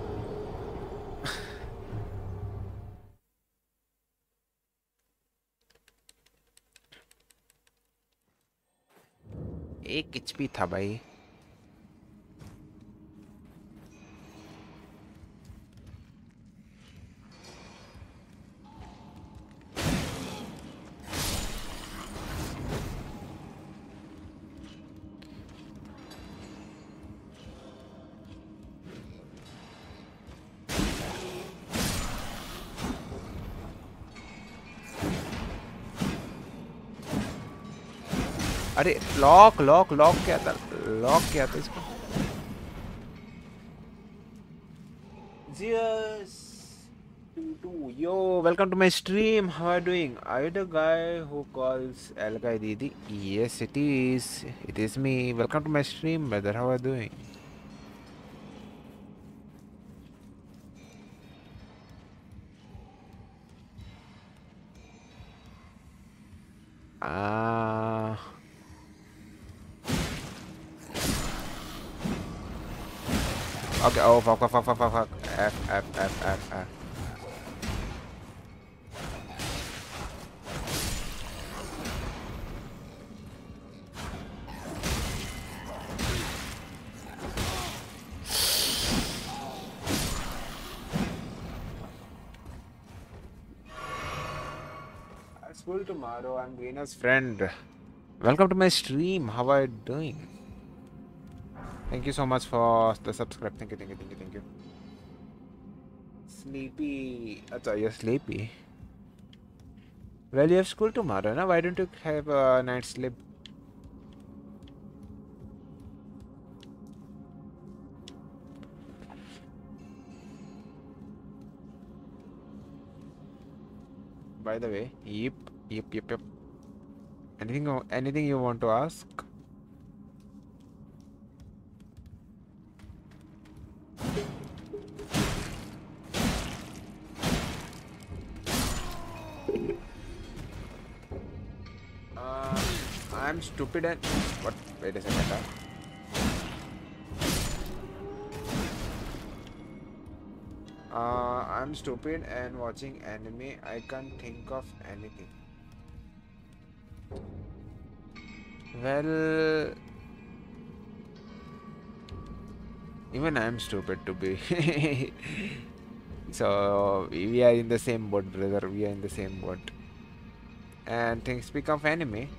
एक एचपी था भाई. अरे लॉक लॉक लॉक क्या था? लॉक क्या था इसको? Yes. Yo, welcome to my stream. How are you doing? Are you the guy who calls El Guy Didi? Yes, it is. It is me. Welcome to my stream, brother. How are you doing? Ah. Okay. Oh, fuck, fuck, fuck, fuck, fuck, fuck. F. School tomorrow. I'm Greena's friend. Welcome to my stream. How are you doing? Thank you so much for the subscribe. Thank you. Sleepy. Achha, you're sleepy. Well, you have school tomorrow, na? Why don't you have a night's sleep? By the way, yep. Anything you want to ask? I'm stupid and what? Wait a second. I'm stupid and watching anime. I can't think of anything. Well, even I'm stupid to be. So we are in the same boat, brother. We are in the same boat. And things speak of anime.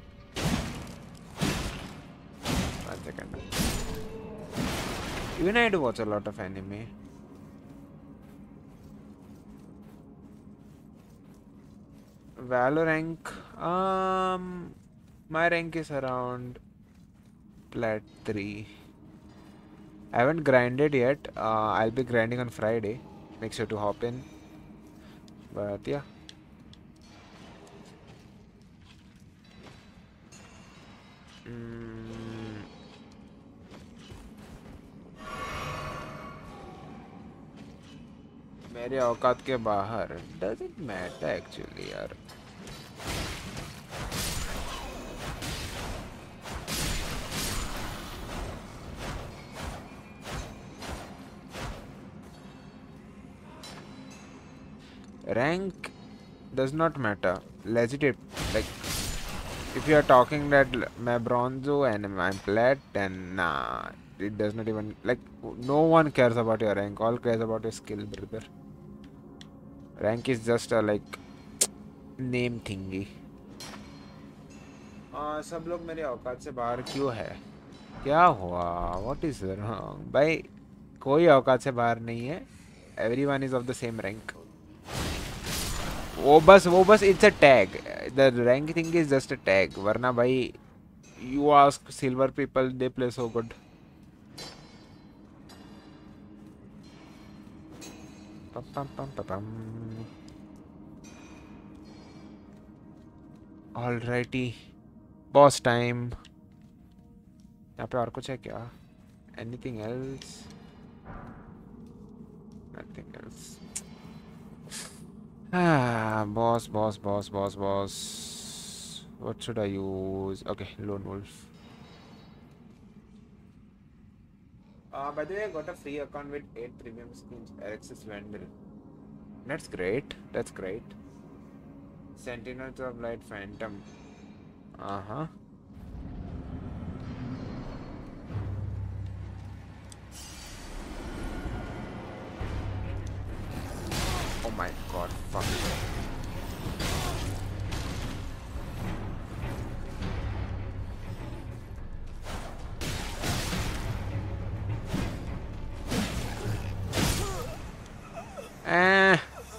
1 second. Even I do watch a lot of anime. Valor rank. My rank is around plat 3. I haven't grinded yet. I'll be grinding on Friday. Make sure to hop in. But yeah. Mm, मेरे औकात के बाहर doesn't matter actually यार. Rank does not matter. Legit, like if you are talking that मैं bronzo and I'm plat, then nah, it does not even like no one cares about your rank. All cares about your skill, brother. Rank is just a like name thingy. सब लोग मेरे औकात से बाहर क्यों है? क्या हुआ? What is wrong? भाई कोई औकात से बाहर नहीं है. Everyone is of the same rank. वो बस it's a tag. The rank thing is just a tag. वरना भाई you ask silver people, they play so good. Pam pam pam pam pam. Alrighty. Boss time. यहाँ पे और कुछ है क्या? Anything else? Nothing else. Boss. What should I use? Okay, Lone Wolf. By the way, I got a free account with 8 premium skins. Alexis Vandal. That's great. That's great. Sentinels of Light Phantom. Uh-huh. Oh my god, fuck. Eh.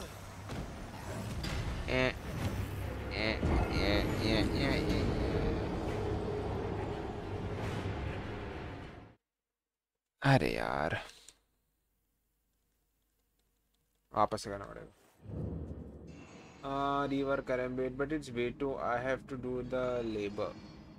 Eh. Yeah. अरे यार वापस से करना पड़ेगा. Rework Karambit, but it's way too. I have to do the labor.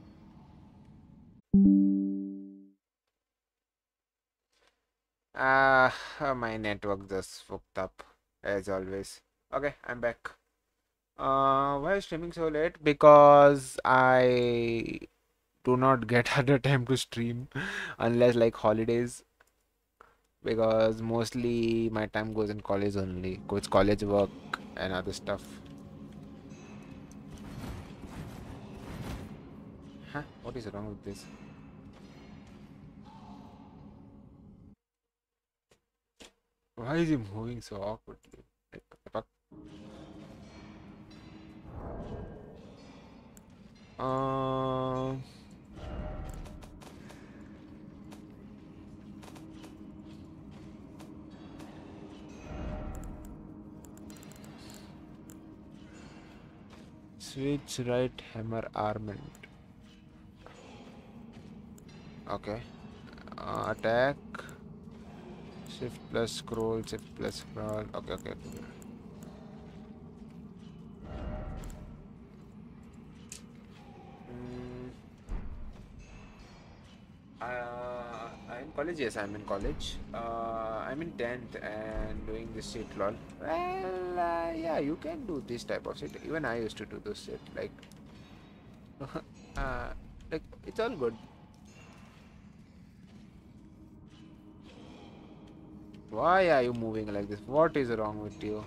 My network just fucked up as always. Okay, I'm back. Why is streaming so late? Because I do not get other time to stream unless like holidays. Because mostly my time goes in college only. Goes college work and other stuff. Huh? What is wrong with this? Why is he moving so awkwardly? Like, what the fuck? Uh, Switch right hammer armament. Okay. Attack. Shift plus scroll. Shift plus scroll. Okay. Mm, I'm in college. Yes, I'm in college. I'm in 10th and doing this shit, lol. Well, yeah, you can do this type of shit. Even I used to do this shit. Like, Uh, like it's all good. Why are you moving like this? What is wrong with you?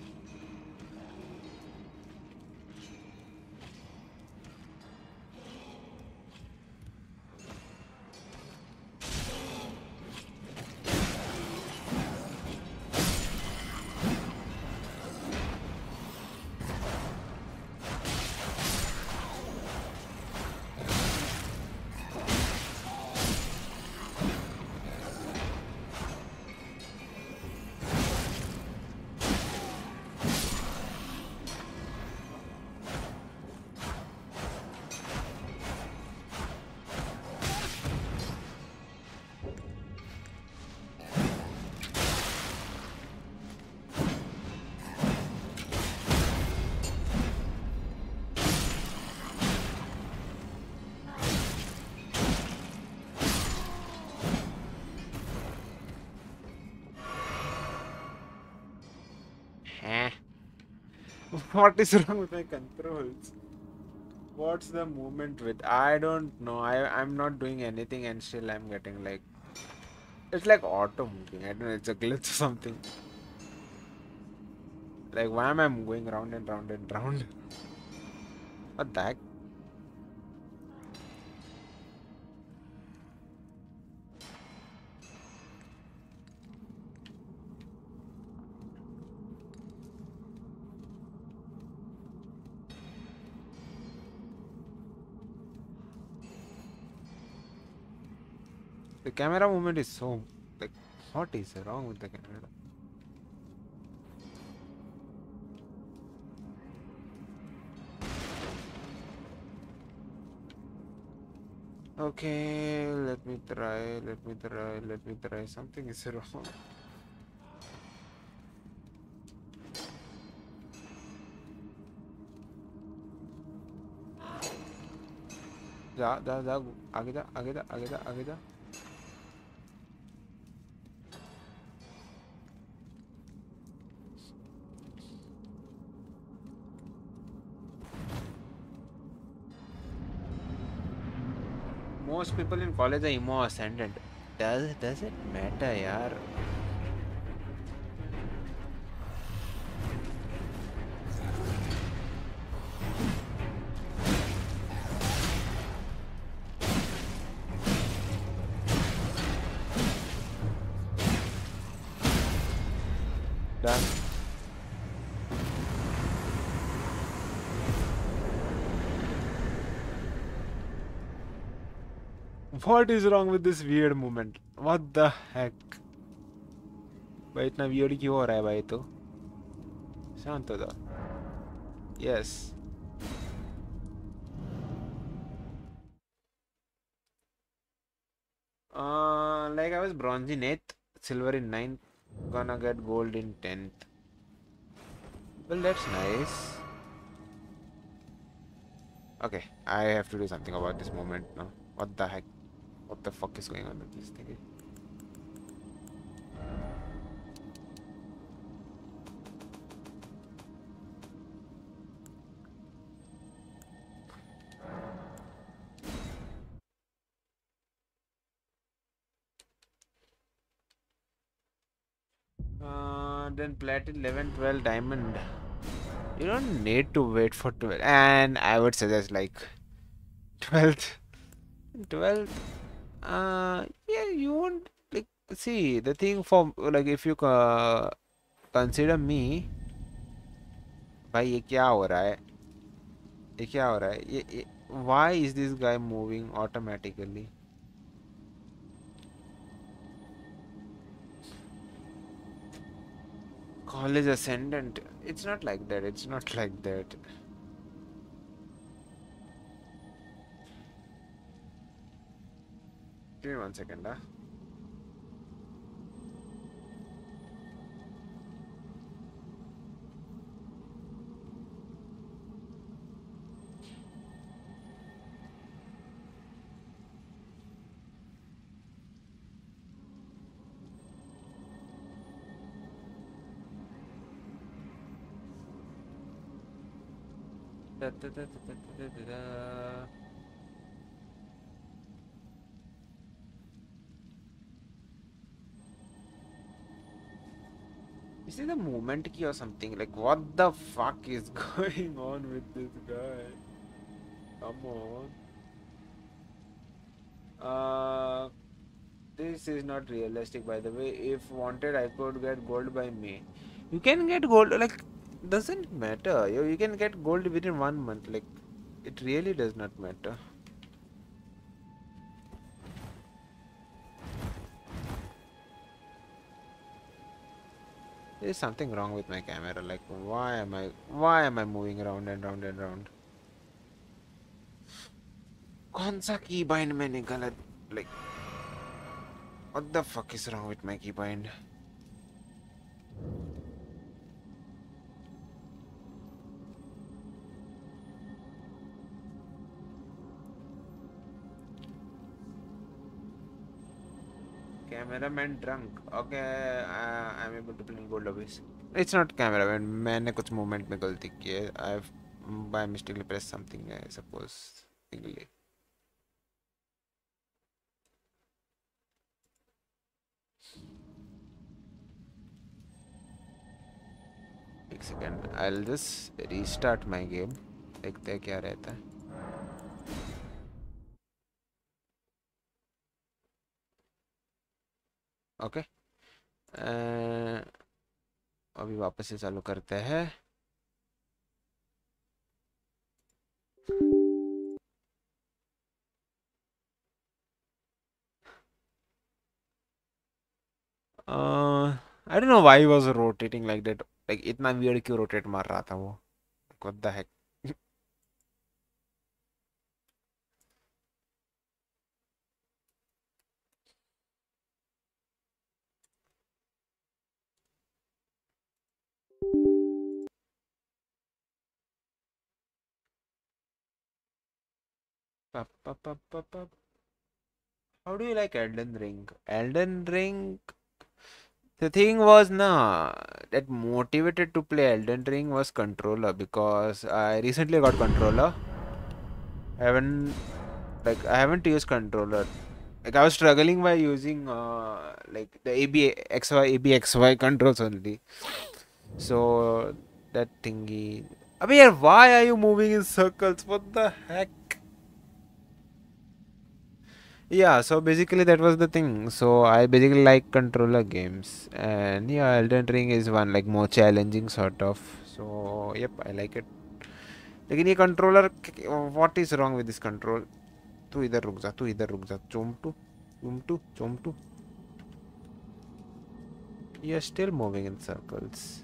Huh? What is wrong with my controls? What's the movement with? I don't know. I'm not doing anything and still I'm getting like it's like auto moving. I don't know. It's a glitch or something. Like why am I going round and round and round? What the heck? The camera movement is so like what is wrong with the camera? Okay, let me try. Let me try. Let me try. Something is wrong. जा जा जा आगे जा आगे जा आगे जा आगे जा. Most people in college are emo ascendant. Does it matter, yaar? Done. What is wrong with this weird movement? What the heck? भाई इतना weird क्यों हो रहा है भाई तो? शांत हो जाओ. Yes. Like I was bronze in 8th, silver in 9th, gonna get gold in 10th. Well, that's nice. Okay, I have to do something about this moment now. What the heck? What the fuck is going on with this thing? Then platinum 11, 12, diamond. You don't need to wait for 12. And I would suggest like 12th. 12th. Yeah, you won't like see the thing for like if you consider me. भाई ये क्या हो रहा है? ये क्या हो रहा है? ये why is this guy moving automatically? College ascendant. It's not like that. It's not like that. Give me 1 second, huh? Da, da, da, da, da, da, da, da. Is it the movement key or something? Like, what the fuck is going on with this guy? Come on. Uh, this is not realistic, by the way. If wanted, I could get gold by May. You can get gold, like, doesn't matter. You can get gold within 1 month. Like, it really does not matter. There is something wrong with my camera. Like, why am I moving around and round and round? कौन सा keybind मैंने गलत, like, what the fuck is wrong with my keybind? Cameraman drunk. Okay, I'm able to play in gold lobbies. It's not cameraman. मैंने कुछ movement में गलती की है. I've by mistakenly pressed something, I suppose. Thingy. एक second. I'll just restart my game. देखते हैं क्या रहता है. Okay. अभी वापस से चालू करते हैं. I don't know why he was rotating like that. Like इतना weird क्यों rotate मार रहा था वो? What the heck? Pop, pop, pop, pop, pop. How do you like Elden Ring? Elden Ring. The thing was, na, that motivated to play Elden Ring was controller because I recently got controller. I haven't I haven't used controller. Like I was struggling by using like the ABXY ABXY controls only. So that thingy. I mean, why are you moving in circles? What the heck? Yeah, so basically that was the thing. So I basically like controller games, and yeah, Elden Ring is one like more challenging sort of. So yep, I like it. लेकिन ये controller, what is wrong with this control? तू इधर रुक जा, तू इधर रुक जा, चोमटू, चोमटू, चोमटू. You are still moving in circles.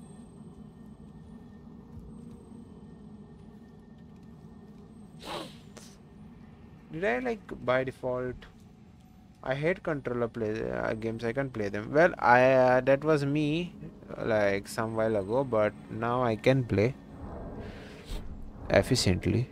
Did I like by default? I hate controller play games. I can't play them. Well, I that was me like some while ago, but now I can play efficiently.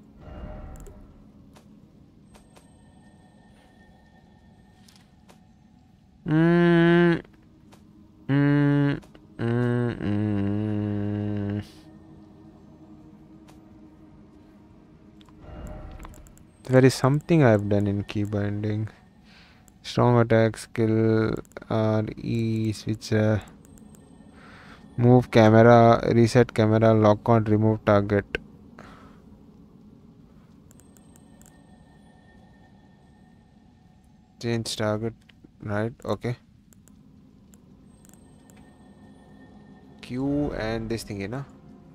Mm, mm, mm, mm. There is something I've done in key binding. Strong attack skill R E switch move camera, reset camera, lock on, remove target. Change target, right? Okay. Q and this thing, you know.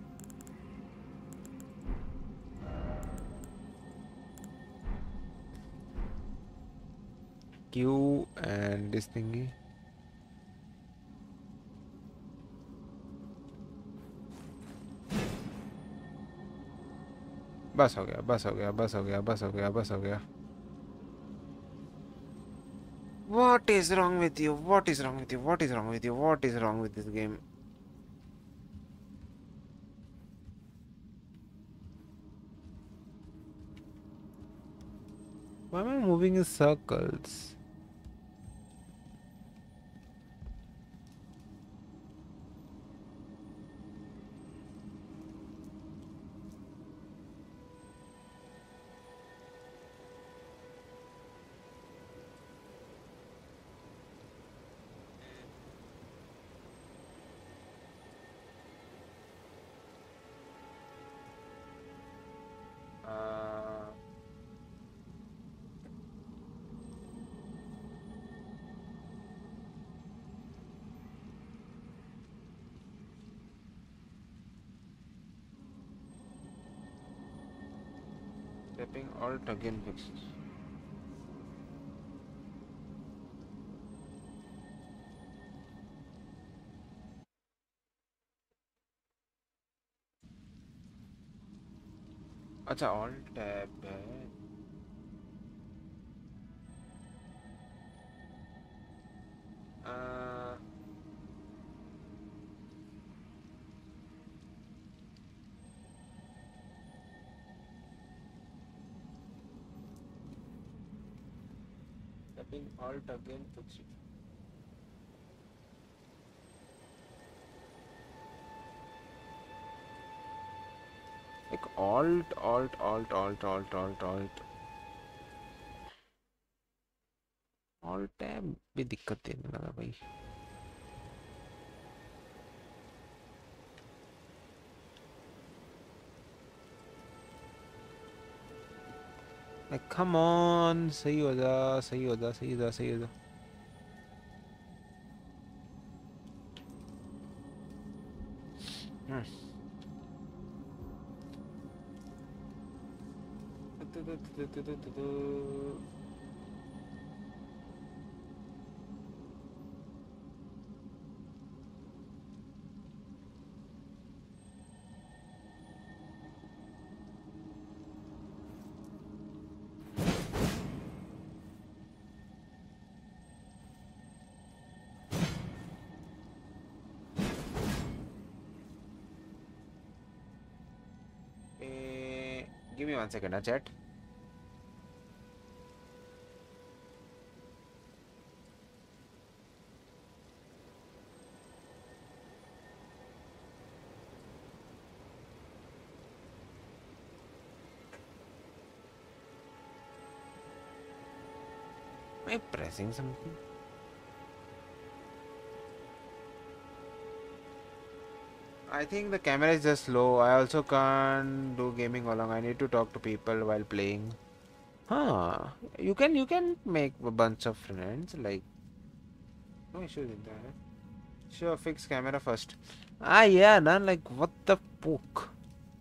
Q and this thingy. बस हो गया, बस हो गया, बस हो गया, बस हो गया, बस हो गया. What is wrong with you? What is wrong with you? What is wrong with you? What is wrong with this game? Why am I moving in circles? Tapping alt again fixes. अच्छा alt tab है. Uh, tapping alt again fixes. Like alt tab भी दिक्कत देने लगा भाई. Like come on, सही हो जा, सही हो जा, सही हो जा, सही हो जा. Give me 1 second, chat. Am I pressing something? I think the camera is just low. I also can't do gaming along. I need to talk to people while playing. Huh? You can make a bunch of friends. Like no issues in that. Sure, fix camera first. Ah yeah, man. Like what the fuck?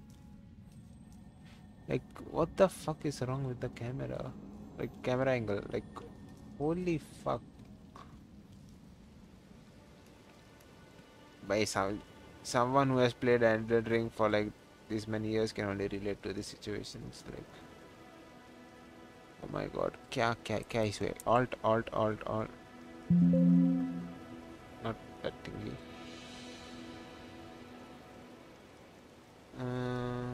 Like what the fuck is wrong with the camera? Like camera angle. Like holy fuck. By someone who has played Elden Ring for like this many years can only relate to these situations. Like oh my god, क्या issue है? Alt. Not that thingy. Uh,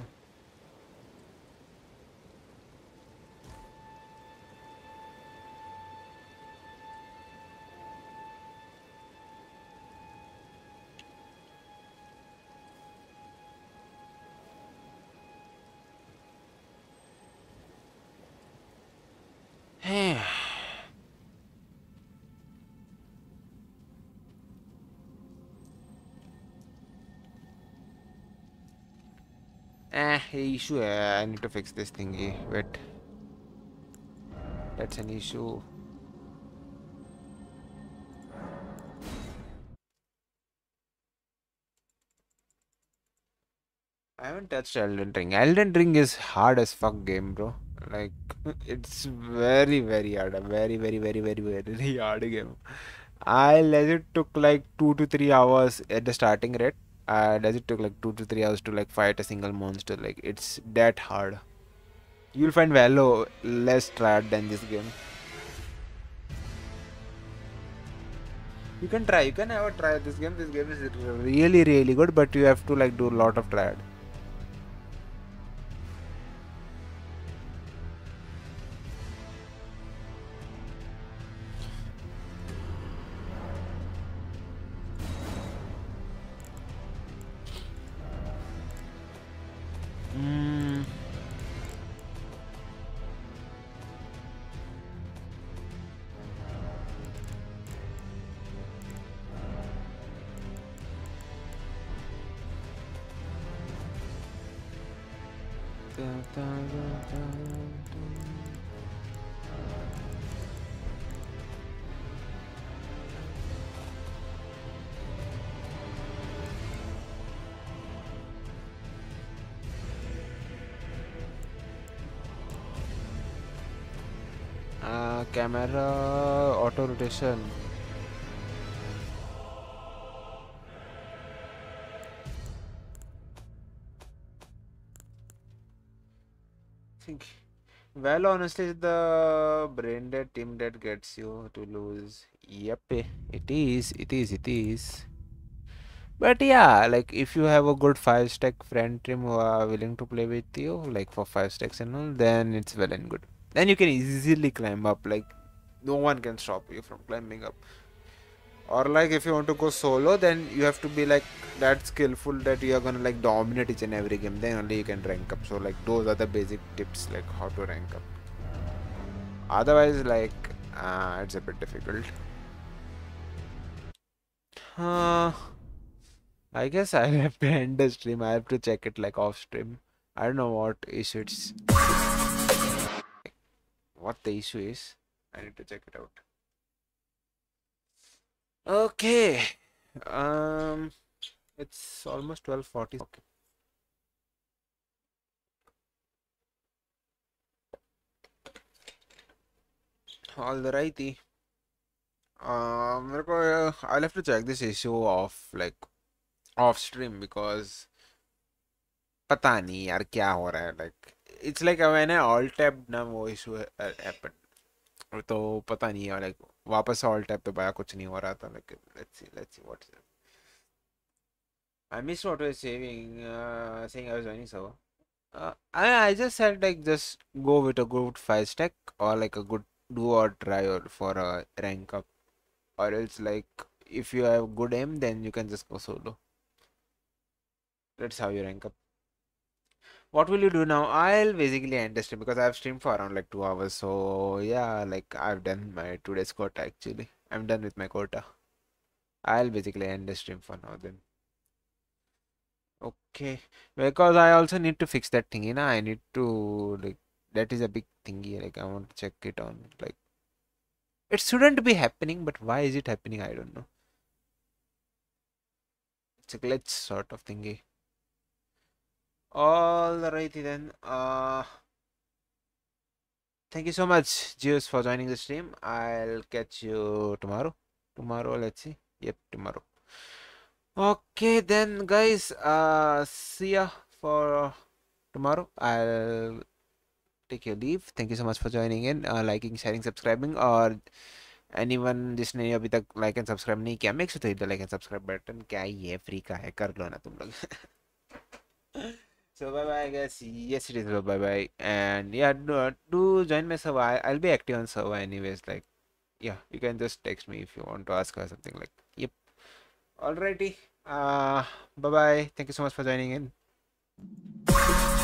issue है. I need to fix this thingy. Wait, that's an issue. I haven't touched Elden Ring. Elden Ring is hard as fuck game, bro. Like it's very hard. A very hard game. I legit took like 2 to 3 hours at the starting rate. Legit took like 2 to 3 hours to like fight a single monster. Like it's that hard. You'll find Valo less tried than this game. You can try. You can have a try this game. This game is really good, but you have to like do a lot of triad. Camera auto rotation. Think. Well, honestly, the brain dead team that gets you to lose. Yep, it is. It is. It is. But yeah, like if you have a good 5 stack friend team who are willing to play with you, like for 5 stacks and all, then it's well and good. Then you can easily climb up. Like no one can stop you from climbing up. Or like if you want to go solo, then you have to be like that skillful that you are gonna like dominate each and every game. Then only you can rank up. So like those are the basic tips like how to rank up. Otherwise, like it's a bit difficult. Uh, I guess I have to end the stream. I have to check it like off stream. I don't know what issue it's what the issue is. I need to check it out. Okay. Um it's almost 12:40. Okay. Alrighty. मेरे को I'll have to check this issue off like off stream because पता नहीं यार क्या हो रहा है like it's like when I alt tab ना वो issue happened तो पता नहीं है like वापस alt tab पे पाया कुछ नहीं हो रहा था like let's see what's it. I missed what I was saying I was joining server. I just said like just go with a good 5 stack or like a good do or try or for a rank up or else like if you have good aim then you can just go solo. That's how you rank up. What will you do now? I'll basically end the stream because I've streamed for around like 2 hours. So yeah, like I've done my today's quota actually. I'm done with my quota. I'll basically end the stream for now then. Okay, because I also need to fix that thingy. I need to like that is a big thingy. Like I want to check it on. Like it shouldn't be happening, but why is it happening? I don't know. It's a glitch sort of thingy. Alrighty then. Thank you so much, Zeus, for joining the stream. I'll catch you tomorrow. Tomorrow, let's see. Yep, tomorrow. Okay, then, guys. See ya for tomorrow. I'll take your leave. Thank you so much for joining in, liking, sharing, subscribing, or anyone जिसने अभी तक like and subscribe नहीं किया, make sure to hit the like and subscribe button. क्या ही है, free का है, कर लो ना तुम लोग. So bye bye guys. Yes it is bye bye. And yeah, do join my server. I'll be active on server anyways. Like yeah, you can just text me if you want to ask her something like yep. Alrighty. Bye bye. Thank you so much for joining in.